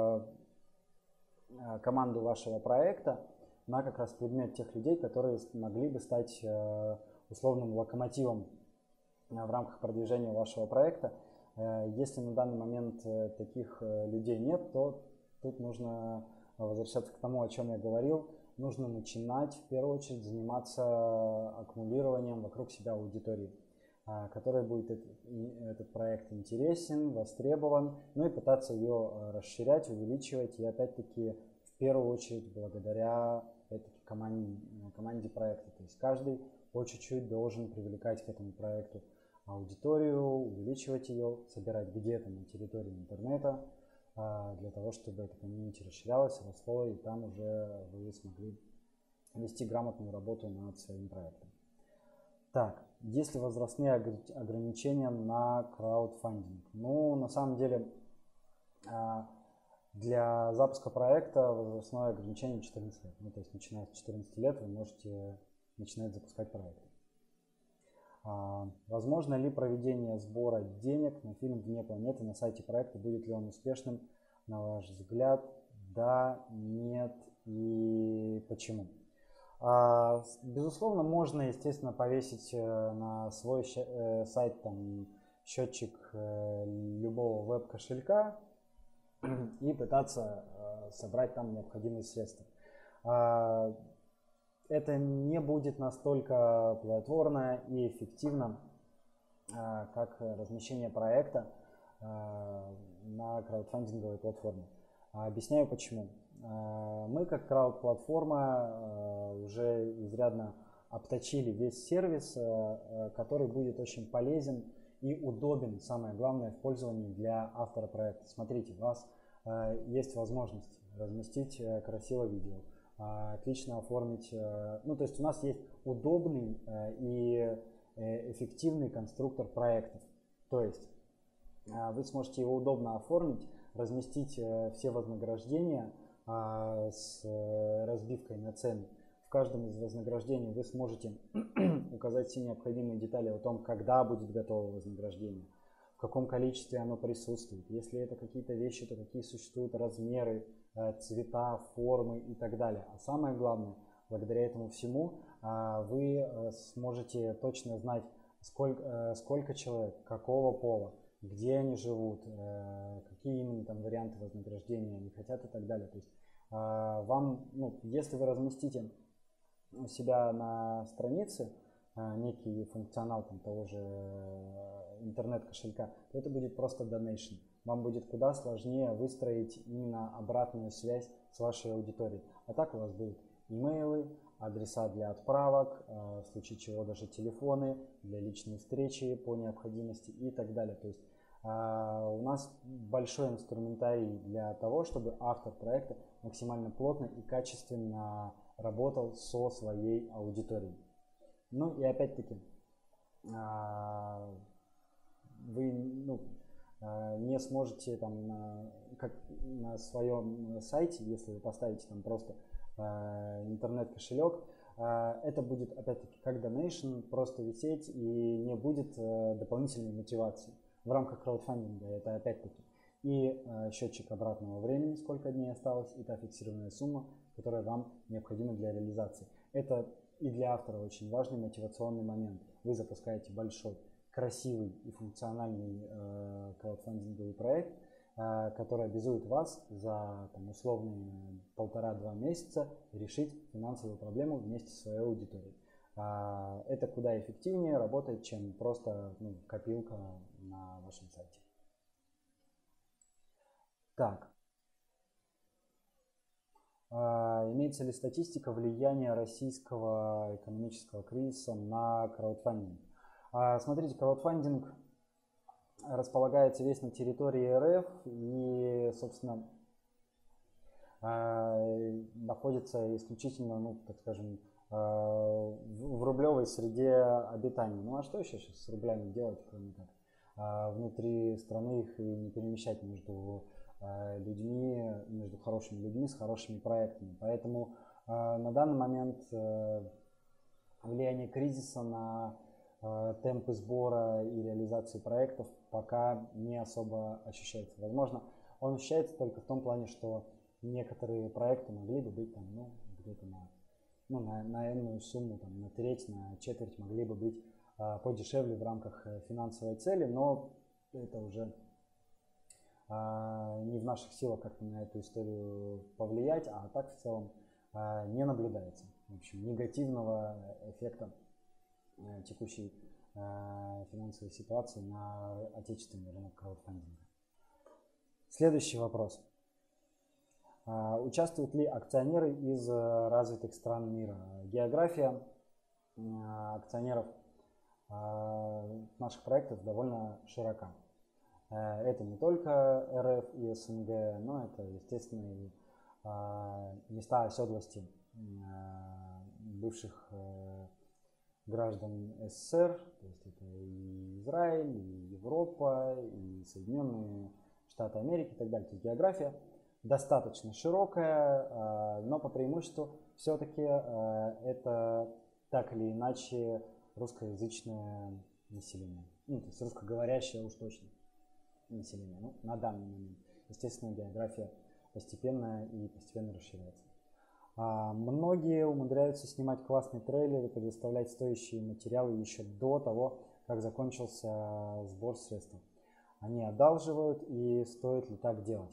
команду вашего проекта на как раз предмет тех людей, которые могли бы стать условным локомотивом в рамках продвижения вашего проекта. Если на данный момент таких людей нет, то тут нужно возвращаться к тому, о чем я говорил. Нужно начинать в первую очередь заниматься аккумулированием вокруг себя аудитории, которой будет этот проект интересен, востребован, ну и пытаться ее расширять, увеличивать, и опять-таки в первую очередь благодаря команде проекта. То есть каждый по чуть-чуть должен привлекать к этому проекту аудиторию, увеличивать ее, собирать где-то на территории интернета, для того, чтобы это комьюнити расширялось, росло, и там уже вы смогли вести грамотную работу над своим проектом. Так, есть ли возрастные ограничения на краудфандинг? Ну, на самом деле, для запуска проекта возрастное ограничение 14 лет. Ну, то есть, начиная с 14 лет вы можете начинать запускать проект. Возможно ли проведение сбора денег на фильм «Вне планеты» на сайте проекта? Будет ли он успешным, на ваш взгляд? Да, нет и почему? Безусловно, можно, естественно, повесить на свой сайт счетчик любого веб-кошелька и пытаться собрать там необходимые средства. Это не будет настолько плодотворно и эффективно, как размещение проекта на краудфандинговой платформе. Объясняю почему. Мы как крауд-платформа уже изрядно обточили весь сервис, который будет очень полезен и удобен, самое главное, в пользовании для автора проекта. Смотрите, у вас есть возможность разместить красивое видео, отлично оформить, ну то есть у нас есть удобный и эффективный конструктор проектов. То есть вы сможете его удобно оформить, разместить все вознаграждения с разбивкой на цены. В каждом из вознаграждений вы сможете указать все необходимые детали о том, когда будет готово вознаграждение, в каком количестве оно присутствует. Если это какие-то вещи, то какие существуют размеры, цвета, формы и так далее. А самое главное, благодаря этому всему вы сможете точно знать, сколько человек, какого пола, где они живут, какие именно там варианты вознаграждения они хотят и так далее. То есть вам, ну, если вы разместите у себя на странице некий функционал там, того же интернет-кошелька, то это будет просто donation. Вам будет куда сложнее выстроить именно обратную связь с вашей аудиторией. А так у вас будут имейлы, адреса для отправок, в случае чего даже телефоны для личной встречи по необходимости и так далее. То есть у нас большой инструментарий для того, чтобы автор проекта максимально плотно и качественно работал со своей аудиторией. Ну и опять-таки вы не сможете там, как на своем сайте, если вы поставите там просто интернет-кошелек, это будет опять-таки как donation, просто висеть и не будет дополнительной мотивации. В рамках краудфандинга это опять-таки и счетчик обратного времени, сколько дней осталось, и та фиксированная сумма, которая вам необходима для реализации. Это и для автора очень важный мотивационный момент. Вы запускаете большой, красивый и функциональный краудфандинговый проект, который обязует вас за условные 1,5-2 месяца решить финансовую проблему вместе со своей аудиторией. Это куда эффективнее работает, чем просто копилка на вашем сайте. Так. Имеется ли статистика влияния российского экономического кризиса на краудфандинг? Смотрите, краудфандинг располагается весь на территории РФ и, собственно, находится исключительно, так скажем, в рублевой среде обитания. Ну а что еще сейчас с рублями делать, кроме как внутри страны их и не перемещать между людьми, между хорошими людьми с хорошими проектами. Поэтому на данный момент влияние кризиса на темпы сбора и реализации проектов пока не особо ощущается. Возможно, он ощущается только в том плане, что некоторые проекты могли бы быть там, где-то на энную сумму, там, на треть, на четверть могли бы быть подешевле в рамках финансовой цели, но это уже не в наших силах как-то на эту историю повлиять, а так в целом не наблюдается. В общем, негативного эффекта текущей финансовой ситуации на отечественный рынок краудфандинга. Следующий вопрос. Участвуют ли акционеры из развитых стран мира? География акционеров наших проектов довольно широка. Это не только РФ и СНГ, но это, естественно, и места оседлости бывших граждан СССР, то есть это и Израиль, и Европа, и Соединенные Штаты Америки и так далее. То есть география достаточно широкая, но по преимуществу все-таки это так или иначе русскоязычное население, то есть русскоговорящее уж точно население, на данный момент. Естественно, география постепенно расширяется. Многие умудряются снимать классные трейлеры, предоставлять стоящие материалы еще до того, как закончился сбор средств. Они одалживают, и стоит ли так делать?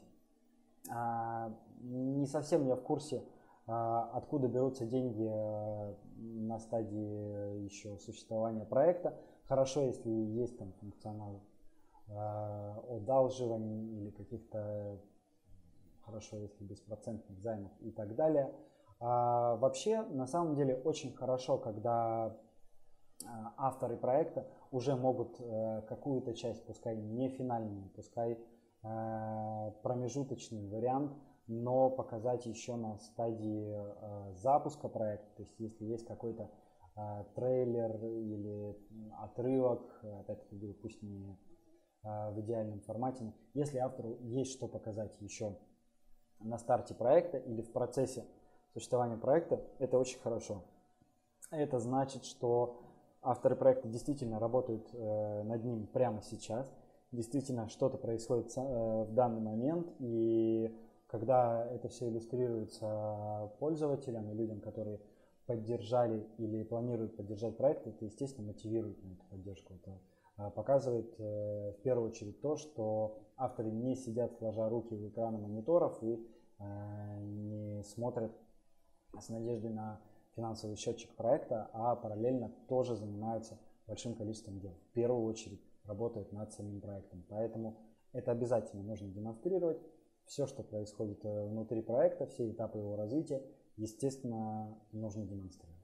Не совсем я в курсе, откуда берутся деньги на стадии еще существования проекта. Хорошо, если есть там функционал одалживаний или каких-то, хорошо, если беспроцентных займов и так далее. Вообще, на самом деле, очень хорошо, когда авторы проекта уже могут какую-то часть, пускай не финальную, пускай промежуточный вариант, но показать еще на стадии запуска проекта. То есть если есть какой-то трейлер или отрывок, опять-таки говорю, пусть не в идеальном формате, но если автору есть что показать еще на старте проекта или в процессе существования проекта, это очень хорошо. Это значит, что авторы проекта действительно работают над ним прямо сейчас, действительно что-то происходит в данный момент, и когда это все иллюстрируется пользователям и людям, которые поддержали или планируют поддержать проект, это, естественно, мотивирует на эту поддержку. Это показывает в первую очередь то, что авторы не сидят сложа руки в экраны мониторов и не смотрят с надеждой на финансовый счетчик проекта, а параллельно тоже занимаются большим количеством дел. В первую очередь работают над самим проектом. Поэтому это обязательно нужно демонстрировать. Все, что происходит внутри проекта, все этапы его развития, естественно, нужно демонстрировать.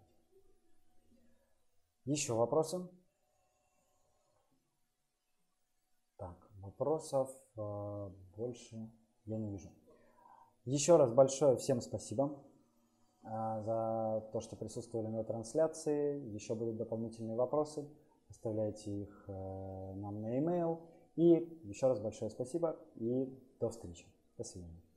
Еще вопросы? Так, вопросов больше я не вижу. Еще раз большое всем спасибо за то, что присутствовали на трансляции. Еще будут дополнительные вопросы. Оставляйте их нам на e-mail. И еще раз большое спасибо и до встречи. До свидания.